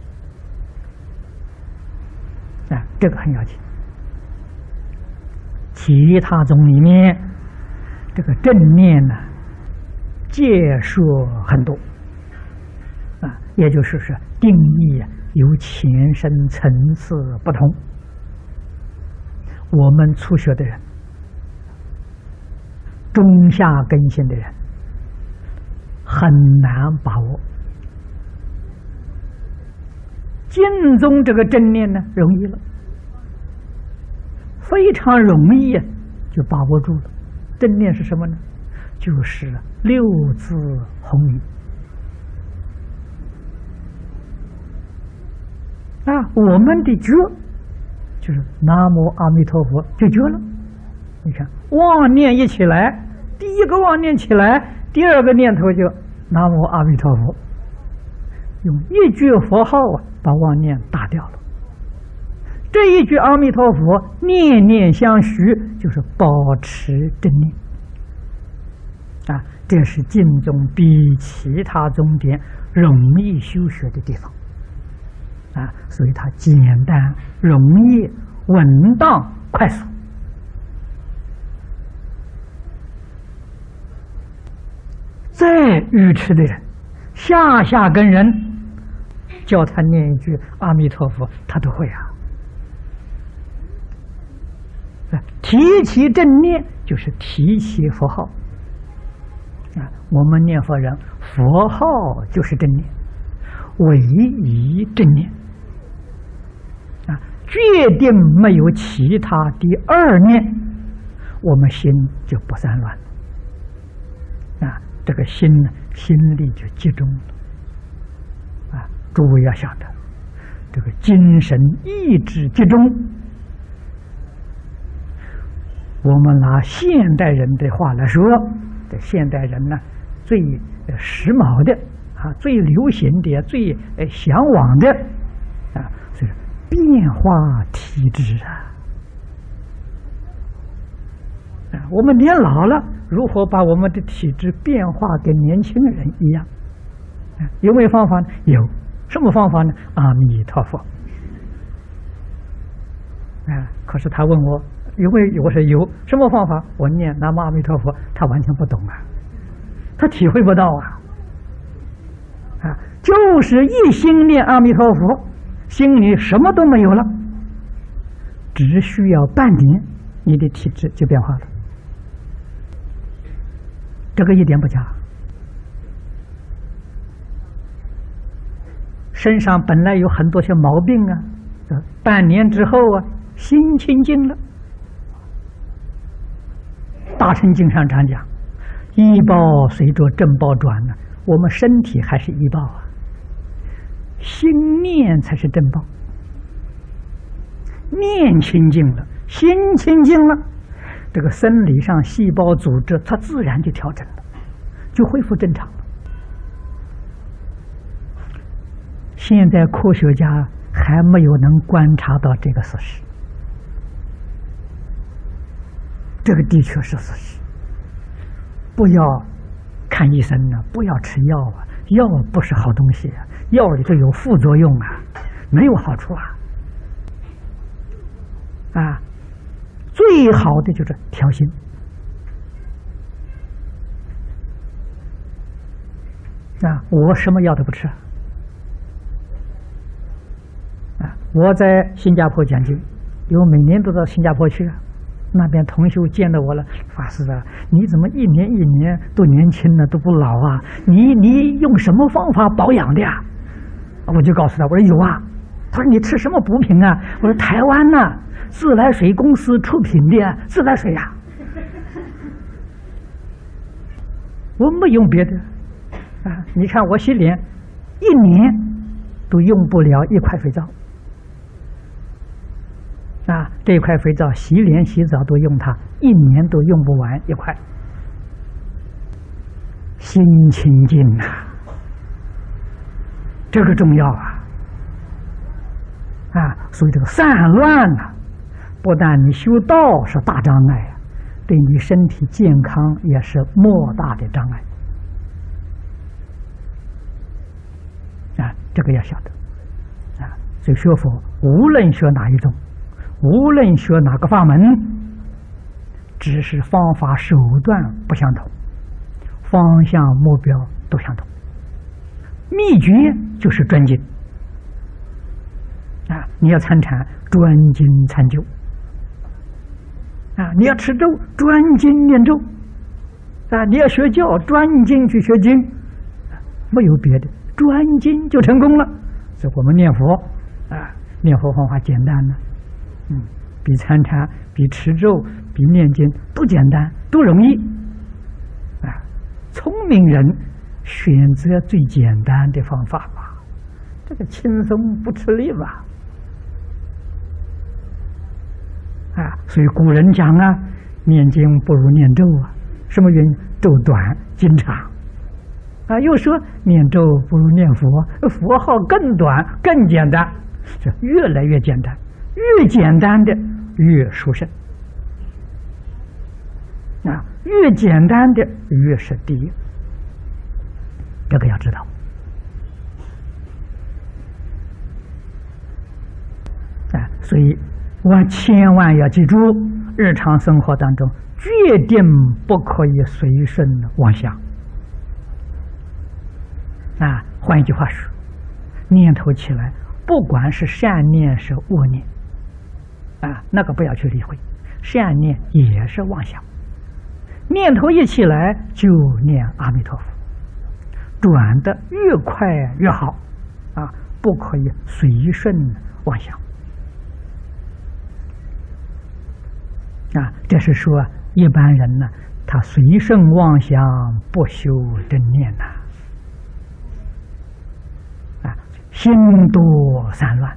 Speaker 1: 啊，这个很要紧。其他宗里面，这个正念呢，介说很多啊，也就是说定义有前生层次不同。我们初学的人、中下根性的人很难把握。净宗这个正念呢，容易了，非常容易就把握住了。正念是什么呢？就是六字红语啊，我们的觉就是南无阿弥陀佛就觉了。你看妄念一起来，第一个妄念起来，第二个念头就南无阿弥陀佛，用一句佛号啊把妄念打掉了。这一句阿弥陀佛念念相续，就是保持正念啊，这是净宗比其他宗典容易修学的地方啊，所以它简单、容易、稳当、快速。再愚痴的人，下下根人，叫他念一句阿弥陀佛，他都会啊。提起正念，就是提起佛号啊。我们念佛人，佛号就是正念，唯一正念啊，决定没有其他第二念，我们心就不散乱啊。这个心呢，心力就集中了啊。诸位要晓得，这个精神意志集中。我们拿现代人的话来说，这现代人呢，最时髦的啊，最流行的、最向往的啊，是变化体质啊。 我们年老了，如何把我们的体质变化跟年轻人一样？有没有方法呢？有，什么方法呢？阿弥陀佛。啊，可是他问我有没有，我说有，什么方法？我念南无阿弥陀佛，他完全不懂啊，他体会不到啊。啊，就是一心念阿弥陀佛，心里什么都没有了，只需要半年，你的体质就变化了，这个一点不假。身上本来有很多些毛病啊，半年之后啊，心清净了。大乘经上常讲，医报随着正报转呢，我们身体还是医报啊，心念才是正报。念清净了，心清净了，这个生理上细胞组织它自然就调整了，就恢复正常了。现在科学家还没有能观察到这个事实，这个的确是事实。不要看医生啊，不要吃药啊，药不是好东西啊，药里头有副作用啊，没有好处啊。啊，最好的就是调心。啊，我什么药都不吃。啊，我在新加坡讲经，因为每年都到新加坡去啊，那边同修见到我了，法师啊，你怎么一年一年都年轻了，都不老啊？你你用什么方法保养的呀？我就告诉他，我说有啊。他说你吃什么补品啊？我说台湾呐、啊，自来水公司出品的自来水呀、啊。我没用别的啊，你看我洗脸，一年都用不了一块肥皂。啊，这块肥皂洗脸洗澡都用它，一年都用不完一块。心清净啊，这个重要啊！啊，所以这个散乱啊，不但你修道是大障碍啊，对你身体健康也是莫大的障碍。啊，这个要晓得。啊，所以学佛无论学哪一种。无论学哪个法门，只是方法手段不相同，方向目标都相同。秘诀就是专精啊！你要参禅，专精参究啊！你要持咒，专精念咒啊！你要学教，专精去学经，没有别的，专精就成功了。所以我们念佛啊，念佛方法简单呢。嗯，比参禅、比持咒、比念经都简单，都容易。啊，聪明人选择最简单的方法吧，这个轻松不吃力吧。啊，所以古人讲啊，念经不如念咒啊，什么原因？咒短经长。啊，又说念咒不如念佛，佛号更短更简单，这越来越简单。越简单的越殊胜啊，越简单的越是第一，这个要知道啊。所以我千万要记住，日常生活当中决定不可以随顺妄想啊。换一句话说，念头起来，不管是善念是恶念。啊，那个不要去理会，善念也是妄想，念头一起来就念阿弥陀佛，转的越快越好，啊，不可以随顺妄想。啊，这是说一般人呢，他随顺妄想，不修正念呐，啊，心多散乱。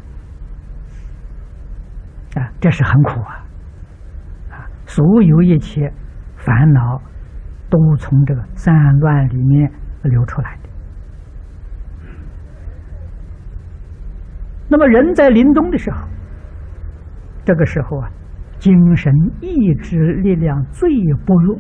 Speaker 1: 啊，这是很苦啊！啊，所有一切烦恼都从这个散乱里面流出来的。那么人在临终的时候，这个时候啊， 精神意志力量最薄弱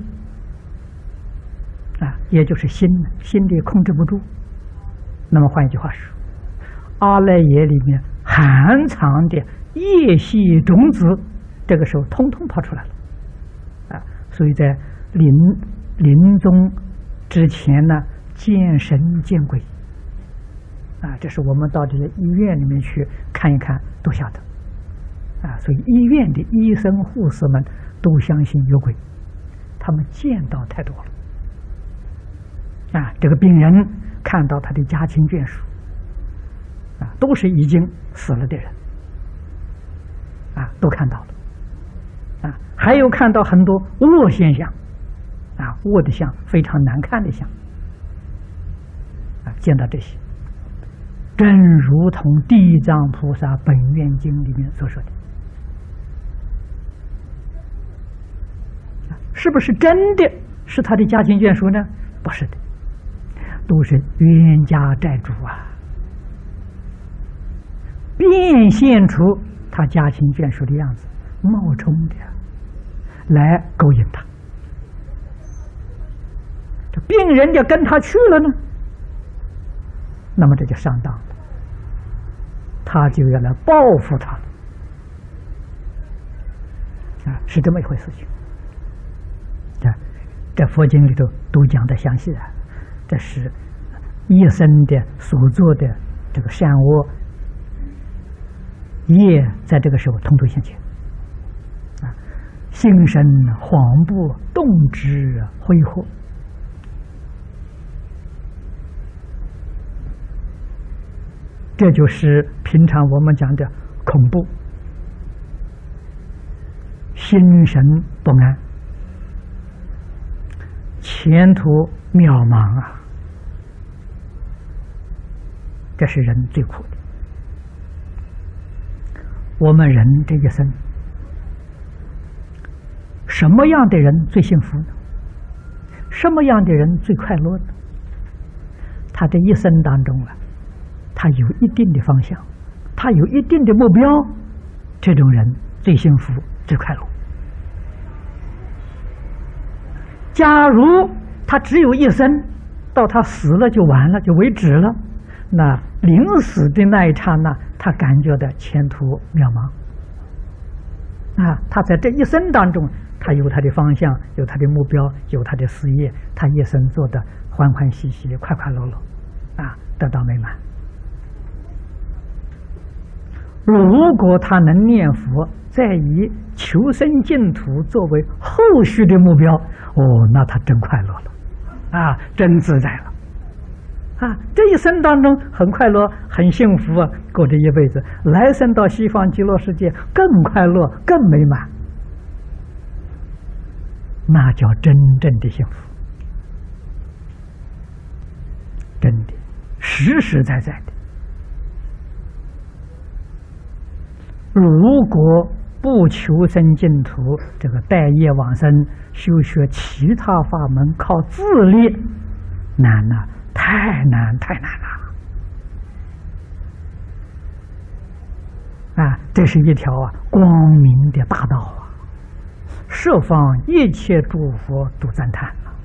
Speaker 1: 啊，也就是心心里控制不住。那么换一句话说，阿赖耶里面含藏的业系种子，这个时候通通跑出来了啊！所以在临临终之前呢，见神见鬼啊，这是我们到这个医院里面去看一看都晓得啊。所以医院的医生护士们都相信有鬼，他们见到太多了啊。这个病人看到他的家亲眷属啊，都是已经死了的人啊，都看到了啊。还有看到很多恶现象啊，恶的相，非常难看的相啊，见到这些，正如同《地藏菩萨本愿经》里面所说的，是不是真的是他的家亲眷属呢？不是的，都是冤家债主啊，变现出他家亲眷属的样子，冒充的来勾引他。这病人家跟他去了呢，那么这就上当了，他就要来报复他了啊，是这么一回事情啊。这佛经里头都讲得详细啊，这是一生的所做的这个善恶业，在这个时候通通现前啊，心神恍惚，动之挥霍。这就是平常我们讲的恐怖，心神不安，前途渺茫啊！这是人最苦的。我们人这一生，什么样的人最幸福呢？什么样的人最快乐呢？他这一生当中啊，他有一定的方向，他有一定的目标，这种人最幸福最快乐。假如他只有一生，到他死了就完了，就为止了，那临死的那一刹那，他感觉到前途渺茫啊！他在这一生当中，他有他的方向，有他的目标，有他的事业，他一生做得欢欢喜喜、快快乐乐啊，得到美满。如果他能念佛，再以求生净土作为后续的目标，哦，那他真快乐了啊，真自在了啊！这一生当中很快乐，很幸福啊，过这一辈子，来生到西方极乐世界更快乐，更美满，那叫真正的幸福，真的实实在在的。如果不求生净土，这个待业往生，修学其他法门，靠自力，难呐、啊，太难太难了啊！这是一条啊光明的大道啊，十方一切诸佛都赞叹了。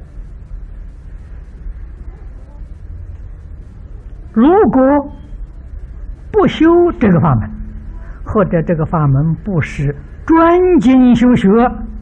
Speaker 1: 如果不修这个法门，或者这个法门不是专精修学，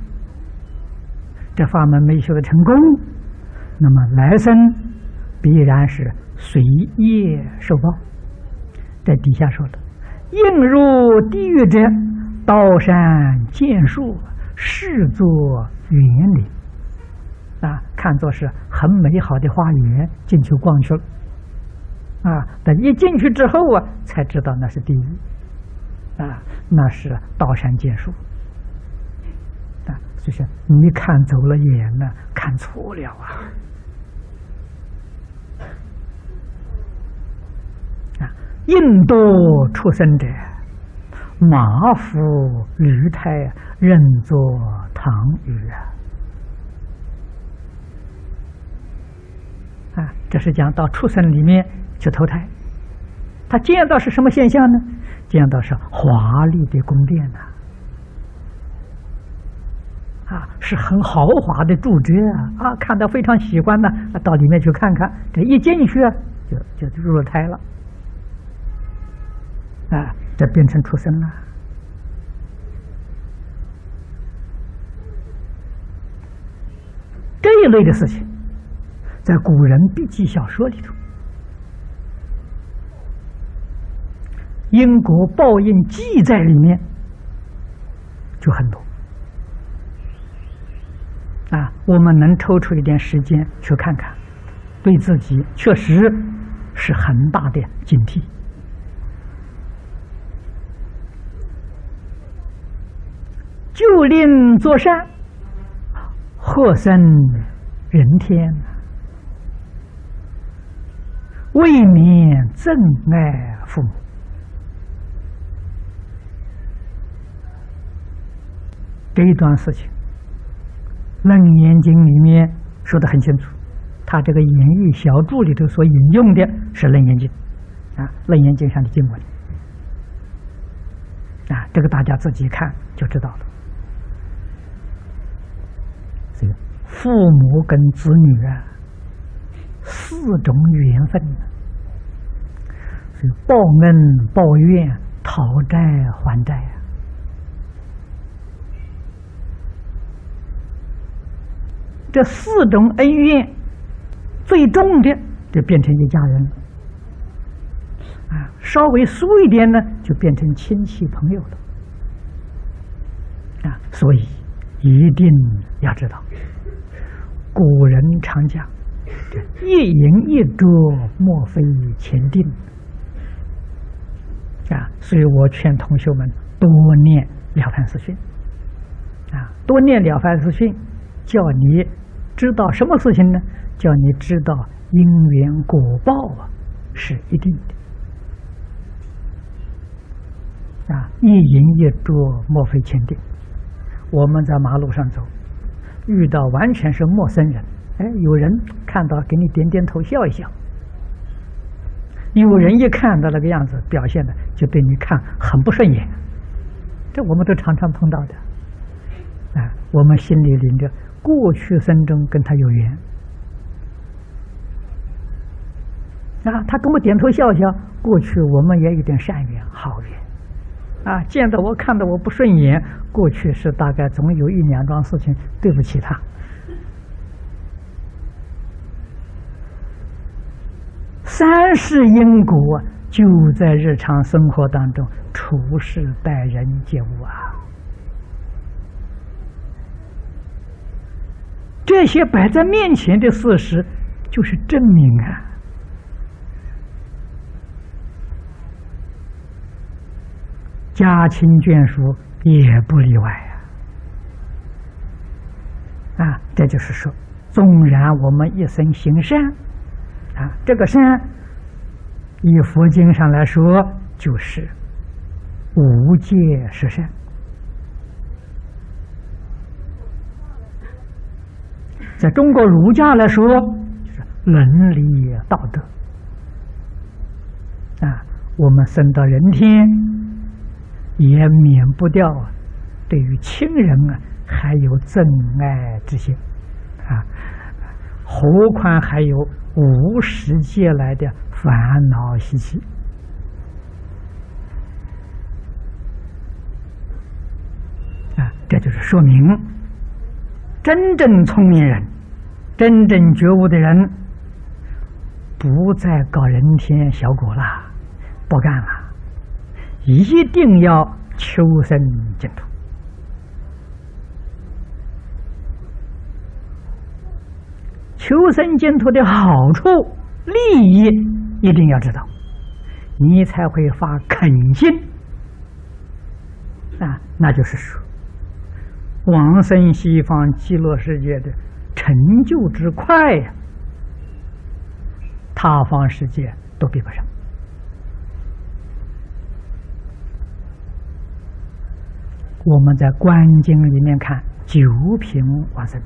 Speaker 1: 这法门没修的成功，那么来生必然是随业受报。在底下说了，应入地狱者，刀山剑树，视作园林啊，看作是很美好的花园，进去逛去了啊，但一进去之后啊，才知道那是地狱啊，那是刀山剑树啊，所以说你看走了眼呢，看错了啊！啊，印度出生者，马夫驴胎，认作唐鱼啊！啊，这是讲到畜生里面去投胎，他见到是什么现象呢？见到是华丽的宫殿呐、 是很豪华的住宅啊，啊，看到非常喜欢呢，到里面去看看，这一进去就就入了胎了，啊，这变成畜生了。这一类的事情，在古人笔记小说里头，因果报应记载里面就很多啊，我们能抽出一点时间去看看，对自己确实是很大的警惕。就令作善，获生人天，未免憎爱父母。这一段事情，《楞严经》里面说得很清楚，他这个演义小注里头所引用的是《楞严经》啊，《楞严经》上的经文啊，这个大家自己看就知道了。所以，父母跟子女啊，四种缘分，所以报恩、报怨、讨债还债啊。这四种恩怨，最重的就变成一家人了，啊，稍微疏一点呢，就变成亲戚朋友了，啊，所以一定要知道，古人常讲，一饮一啄，莫非前定，啊，所以我劝同学们多念《了凡四训》，啊，多念《了凡四训》，叫你知道什么事情呢？叫你知道因缘果报啊，是一定的啊！一饮一啄，莫非前定。我们在马路上走，遇到完全是陌生人，哎，有人看到给你点点头笑一笑，有人一看到那个样子表现的，就对你看很不顺眼，这我们都常常碰到的啊！我们心里领着过去生中跟他有缘啊，他跟我点头笑笑，过去我们也有点善缘好缘啊，见到我看到我不顺眼，过去是大概总有一两桩事情对不起他。三世因果就在日常生活当中处事待人接物啊，这些摆在面前的事实就是证明啊，家亲眷属也不例外啊！啊，这就是说，纵然我们一生行善，啊，这个善，以佛经上来说，就是无戒十善。在中国儒家来说，就是伦理道德啊，我们生到人天，也免不掉啊，对于亲人啊，还有憎爱之心啊，何况还有无始借来的烦恼习气啊，这就是说明，真正聪明人，真正觉悟的人，不再搞人天小果了，不干了，一定要求生净土。求生净土的好处、利益一定要知道，你才会发恳心啊，那就是说，往生西方极乐世界的成就之快呀，他方世界都比不上。我们在观经里面看九品往生，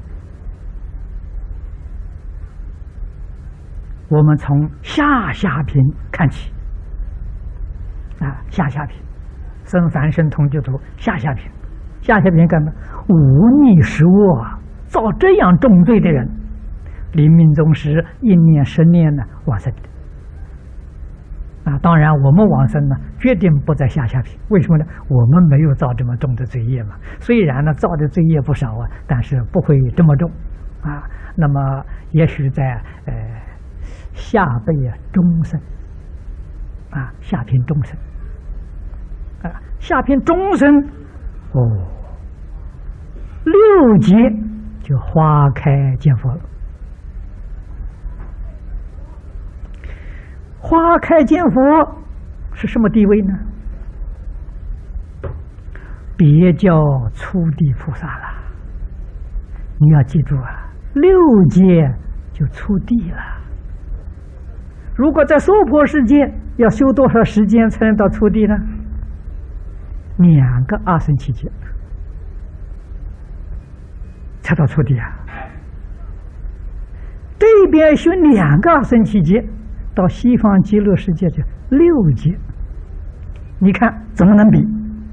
Speaker 1: 我们从下下品看起啊，下下品生凡圣同居土下下品，下下品干嘛？忤逆食恶啊， 到这样重罪的人，临命终时一念十念呢往生的。啊，当然我们往生呢，决定不在下下品。为什么呢？我们没有造这么重的罪业嘛。虽然呢造的罪业不少啊，但是不会这么重，啊，那么也许在呃下辈啊中生，啊下品中生，啊下品中生，哦，六劫就花开见佛了。花开见佛是什么地位呢？别叫初地菩萨了。你要记住啊，六界就初地了。如果在娑婆世界要修多少时间才能到初地呢？两个二生期劫才到初地啊。这边修两个二生期劫，到西方极乐世界就六劫，你看怎么能比？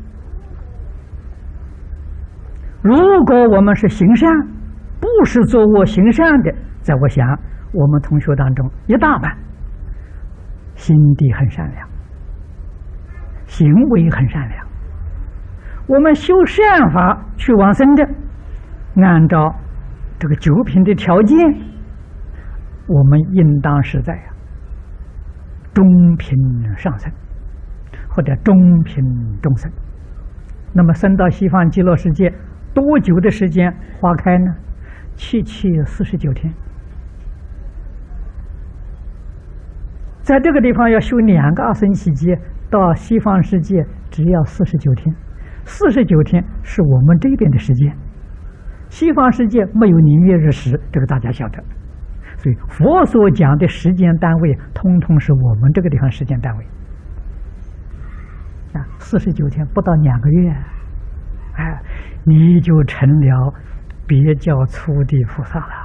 Speaker 1: 如果我们是行善，不是作恶行善的，在我想我们同学当中一大半心地很善良，行为很善良。我们修善法去往生的，按照这个九品的条件，我们应当是在中品上生，或者中品中生。那么升到西方极乐世界多久的时间花开呢？七七四十九天。在这个地方要修两个二生期劫，到西方世界只要四十九天。四十九天是我们这边的时间，西方世界没有年月日时，这个大家晓得。所以佛所讲的时间单位，通通是我们这个地方时间单位。啊，四十九天不到两个月，哎，你就成了别叫初地菩萨了。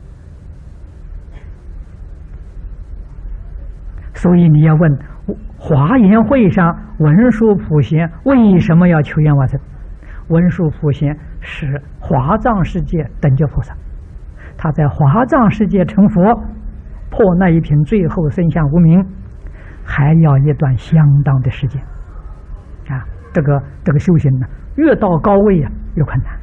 Speaker 1: 所以你要问华严会上文殊普贤为什么要求愿往生？文殊普贤是华藏世界等觉菩萨。他在华藏世界成佛，破那一品最后生相无明，还要一段相当的时间啊！这个这个修行呢，越到高位啊，越困难。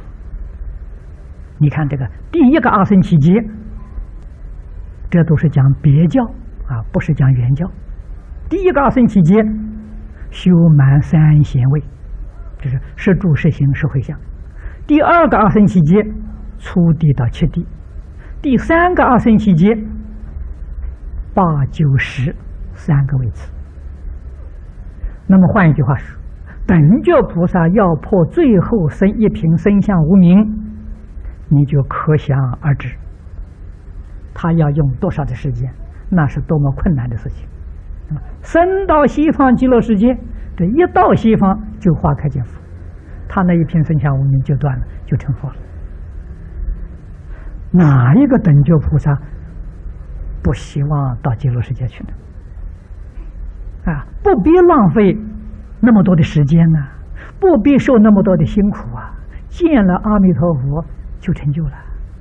Speaker 1: 你看这个第一个二生期劫，这都是讲别教啊，不是讲原教。第一个二生期劫，修满三贤位，这是识住、识行、识回向。第二个二生期劫，初地到七地，第三个二生期劫，八九十三个位次。那么换一句话说，等觉菩萨要破最后生一品生相无明，你就可想而知，他要用多少的时间，那是多么困难的事情。升到西方极乐世界，这一到西方就花开见佛，他那一品生相无明就断了，就成佛了。哪一个等觉菩萨不希望到极乐世界去呢？啊，不必浪费那么多的时间呢、啊，不必受那么多的辛苦啊！见了阿弥陀佛就成就了。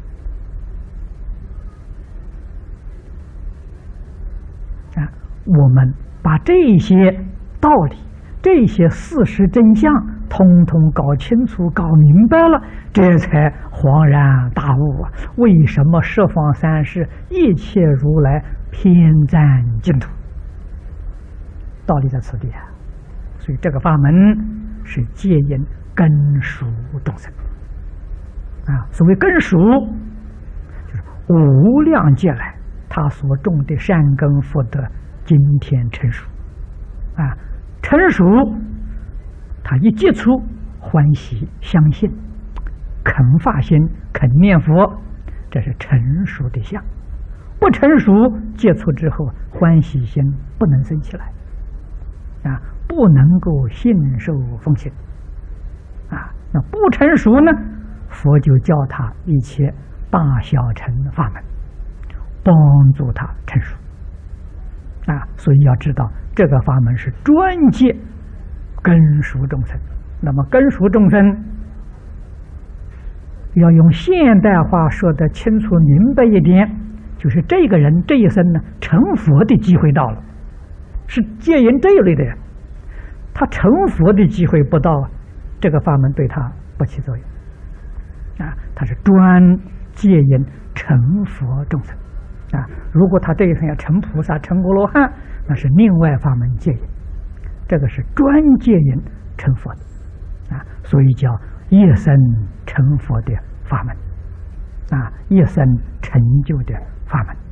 Speaker 1: 啊，我们把这些道理、这些事实真相，通通搞清楚、搞明白了，这才恍然大悟啊！为什么十方三世一切如来偏赞净土？道理在此地啊！所以这个法门是戒引根属众生啊。所谓根属，就是无量劫来他所种的善根福德，今天成熟啊，成熟。他一接触，欢喜相信，肯发心，肯念佛，这是成熟的相。不成熟，接触之后，欢喜心不能生起来，啊，不能够信受奉行，啊，那不成熟呢，佛就教他一切大小乘法门，帮助他成熟，啊，所以要知道这个法门是专接根属众生。那么根属众生要用现代话说的清楚明白一点，就是这个人这一生呢，成佛的机会到了，是戒淫这一类的人，他成佛的机会不到，这个法门对他不起作用啊，他是专戒淫成佛众生啊。如果他这一生要成菩萨、成阿罗汉，那是另外法门戒淫，这个是专戒淫成佛的啊，所以叫一生成佛的法门啊，一生成就的法门。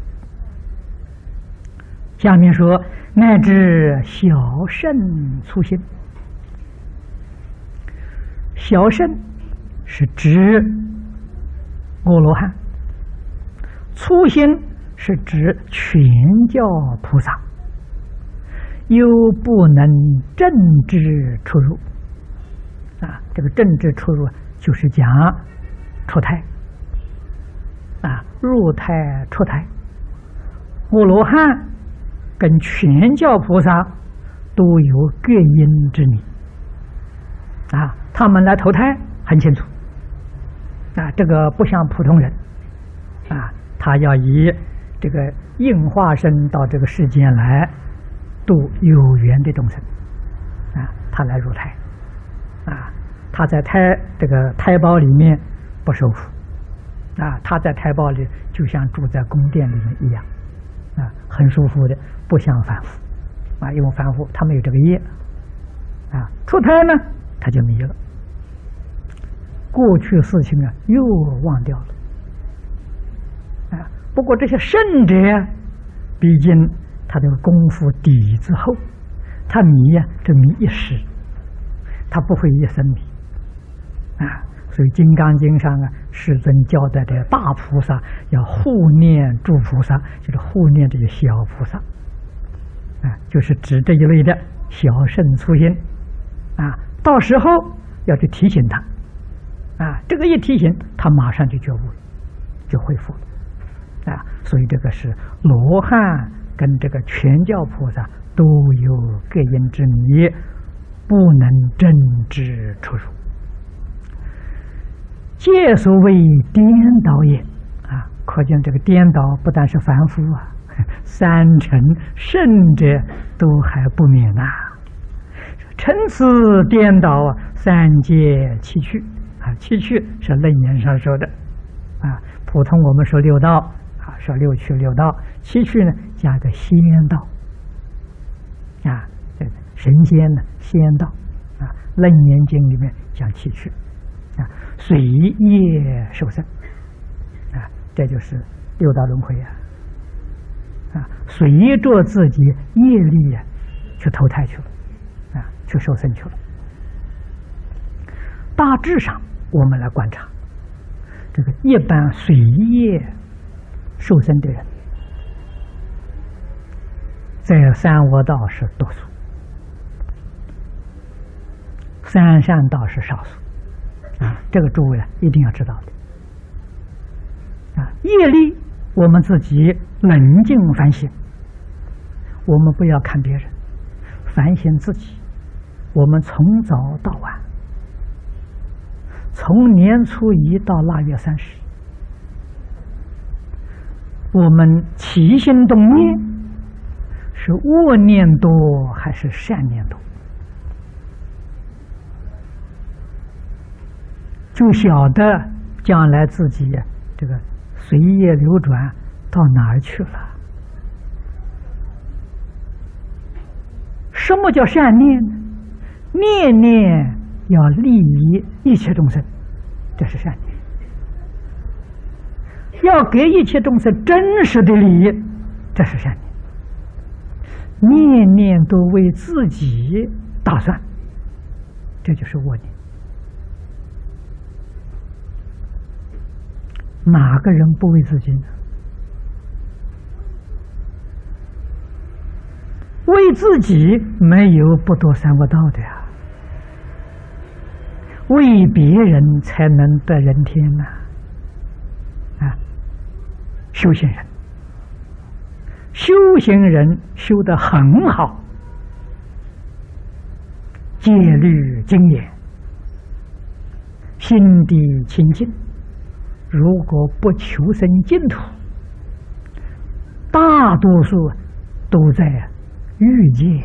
Speaker 1: 下面说，乃至小圣粗心。小圣是指阿罗汉，粗心是指全教菩萨，又不能正知出入啊。这个正知出入就是讲出胎啊，入胎出胎。阿罗汉跟全教菩萨都有各因之理啊，他们来投胎很清楚啊，这个不像普通人啊，他要以这个应化身到这个世间来度有缘的众生啊，他来入胎啊，他在胎这个胎胞里面不受苦啊，他在胎胞里就像住在宫殿里面一样啊，很舒服的，不像凡夫啊，因为凡夫他没有这个业啊，出胎呢他就迷了，过去事情啊又忘掉了啊。不过这些圣者毕竟他这个功夫底子厚，他迷呀、啊，这迷一时，他不会一生迷啊。所以《金刚经》上啊，世尊交代的大菩萨要护念诸菩萨，就是护念这些小菩萨啊，就是指这一类的小圣粗心啊。到时候要去提醒他啊，这个一提醒他马上就觉悟了，就恢复了啊。所以这个是罗汉跟这个全教菩萨都有各因之迷，不能正知出入。戒所谓颠倒也啊，可见这个颠倒不但是凡夫啊，三乘圣者都还不免呐、啊。乘此颠倒啊，三界七趣啊，七趣是楞严上说的啊，普通我们说六道啊，说六趣六道，七趣呢加个仙道啊，这神仙呢仙道啊，楞严经里面讲七趣啊，随业受生啊，这就是六道轮回啊啊，随着自己业力啊去投胎去了啊，去受生去了。大致上我们来观察，这个一般随业受生的人，在三恶道是多数，三善道是少数啊，这个诸位啊一定要知道的啊。业力我们自己冷静反省，我们不要看别人，反省自己。我们从早到晚，从年初一到腊月三十，我们起心动念是恶念多还是善念多，就晓得将来自己这个随业流转到哪儿去了。什么叫善念呢？念念要利益一切众生，这是善念；要给一切众生真实的利益，这是善念。念念都为自己打算，这就是恶念。哪个人不为自己呢？为自己没有不堕三恶道的呀，为别人才能得人天呐！啊，修行人，修行人修得很好，戒律精严， 心地清净，如果不求生净土，大多数都在欲界。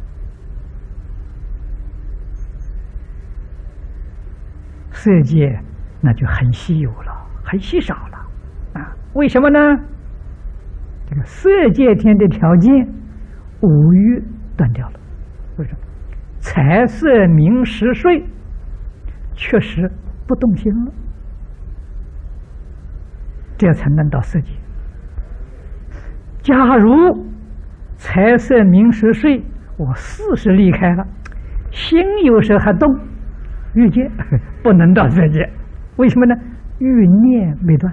Speaker 1: 色界那就很稀有了，很稀少了啊！为什么呢？这个色界天的条件，五欲断掉了。为什么？财色名食睡确实不动心了，这才能到色界。假如财色名食睡我四是离开了，心有时还动，欲界不能到色界。为什么呢？欲念没断。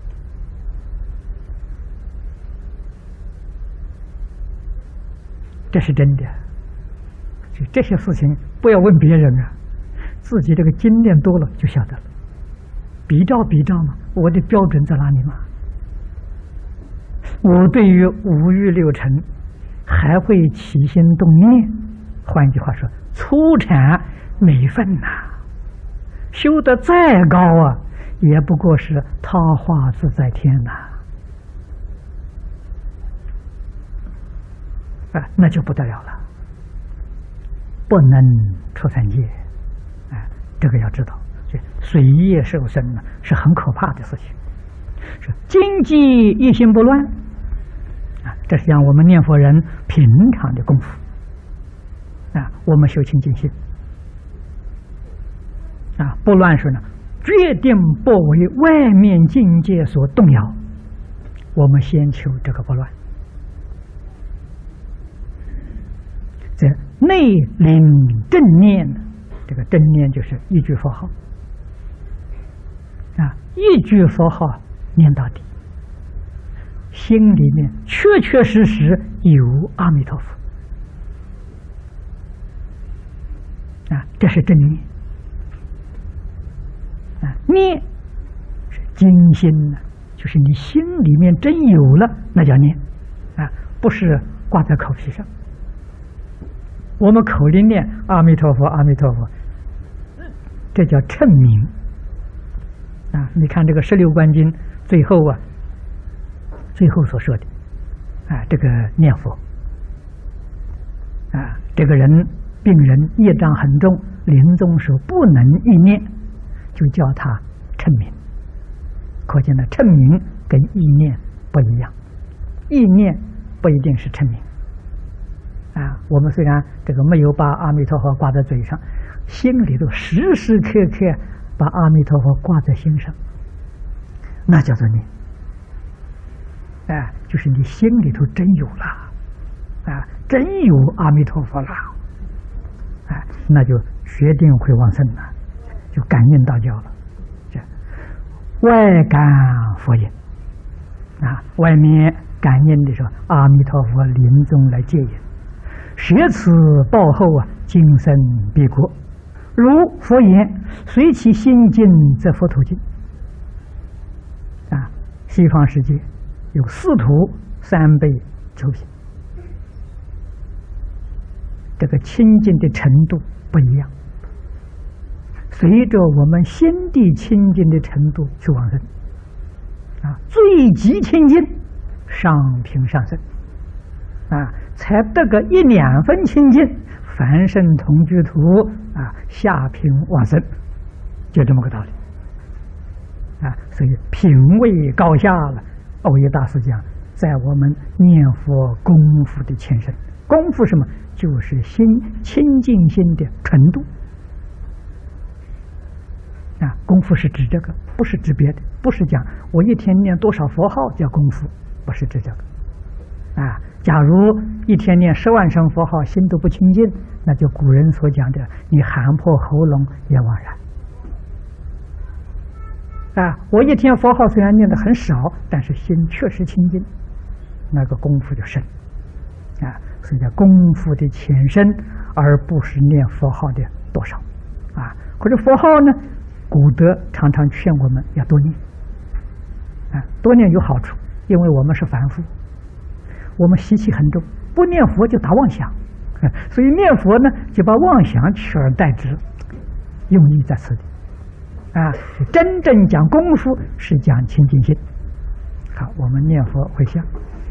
Speaker 1: 这是真的，这些事情不要问别人啊，自己这个经验多了就晓得了。比照比照嘛，我的标准在哪里嘛？我对于五欲六尘还会起心动念，换句话说，初禅没份呐、啊，修得再高啊，也不过是他化自在天呐、啊。啊，那就不得了了，不能出三界，啊，这个要知道，这水业受生呢是很可怕的事情。是经济一心不乱，啊，这是讲我们念佛人平常的功夫，啊，我们修清净心，啊，不乱时呢，决定不为外面境界所动摇。我们先求这个不乱。在内领正念，这个正念就是一句佛号啊，一句佛号念到底，心里面确确实实有阿弥陀佛啊，这是正念啊。念是精心呢，就是你心里面真有了，那叫念啊，不是挂在口皮上。我们口里念阿弥陀佛，阿弥陀佛，这叫称名啊！你看这个十六观经最后啊，最后所说的啊，这个念佛啊，这个人病人业障很重，临终时不能意念，就叫他称名。可见呢，称名跟意念不一样，意念不一定是称名。啊，我们虽然这个没有把阿弥陀佛挂在嘴上，心里头时时刻刻把阿弥陀佛挂在心上，那叫做念。哎，就是你心里头真有了，啊，真有阿弥陀佛了，哎，那就决定会往生了，就感应道教了。这外感佛音啊，外面感应的时候，阿弥陀佛临终来接引。舍此报后啊，今生必国。如佛言，随其心境则佛土尽。啊，西方世界有四土三辈九品，这个清净的程度不一样，随着我们心地清净的程度去往生。啊，最极清净，上品上生。啊，才得个一两分清净，凡圣同居土啊，下品往生，就这么个道理啊。所以品位高下了，欧耶大师讲，在我们念佛功夫的前身，功夫什么？就是心清净心的纯度啊。功夫是指这个，不是指别的，不是讲我一天念多少佛号叫功夫，不是指这个啊。假如一天念十万声佛号，心都不清净，那就古人所讲的，你喊破喉咙也枉然。啊，我一天佛号虽然念的很少，但是心确实清净，那个功夫就深。啊，所以叫功夫的前身，而不是念佛号的多少。啊，可是佛号呢，古德常常劝我们要多念。啊，多念有好处，因为我们是凡夫。我们习气很重，不念佛就打妄想，所以念佛呢就把妄想取而代之，用意在此地啊，真正讲功夫是讲清净心。好，我们念佛回向。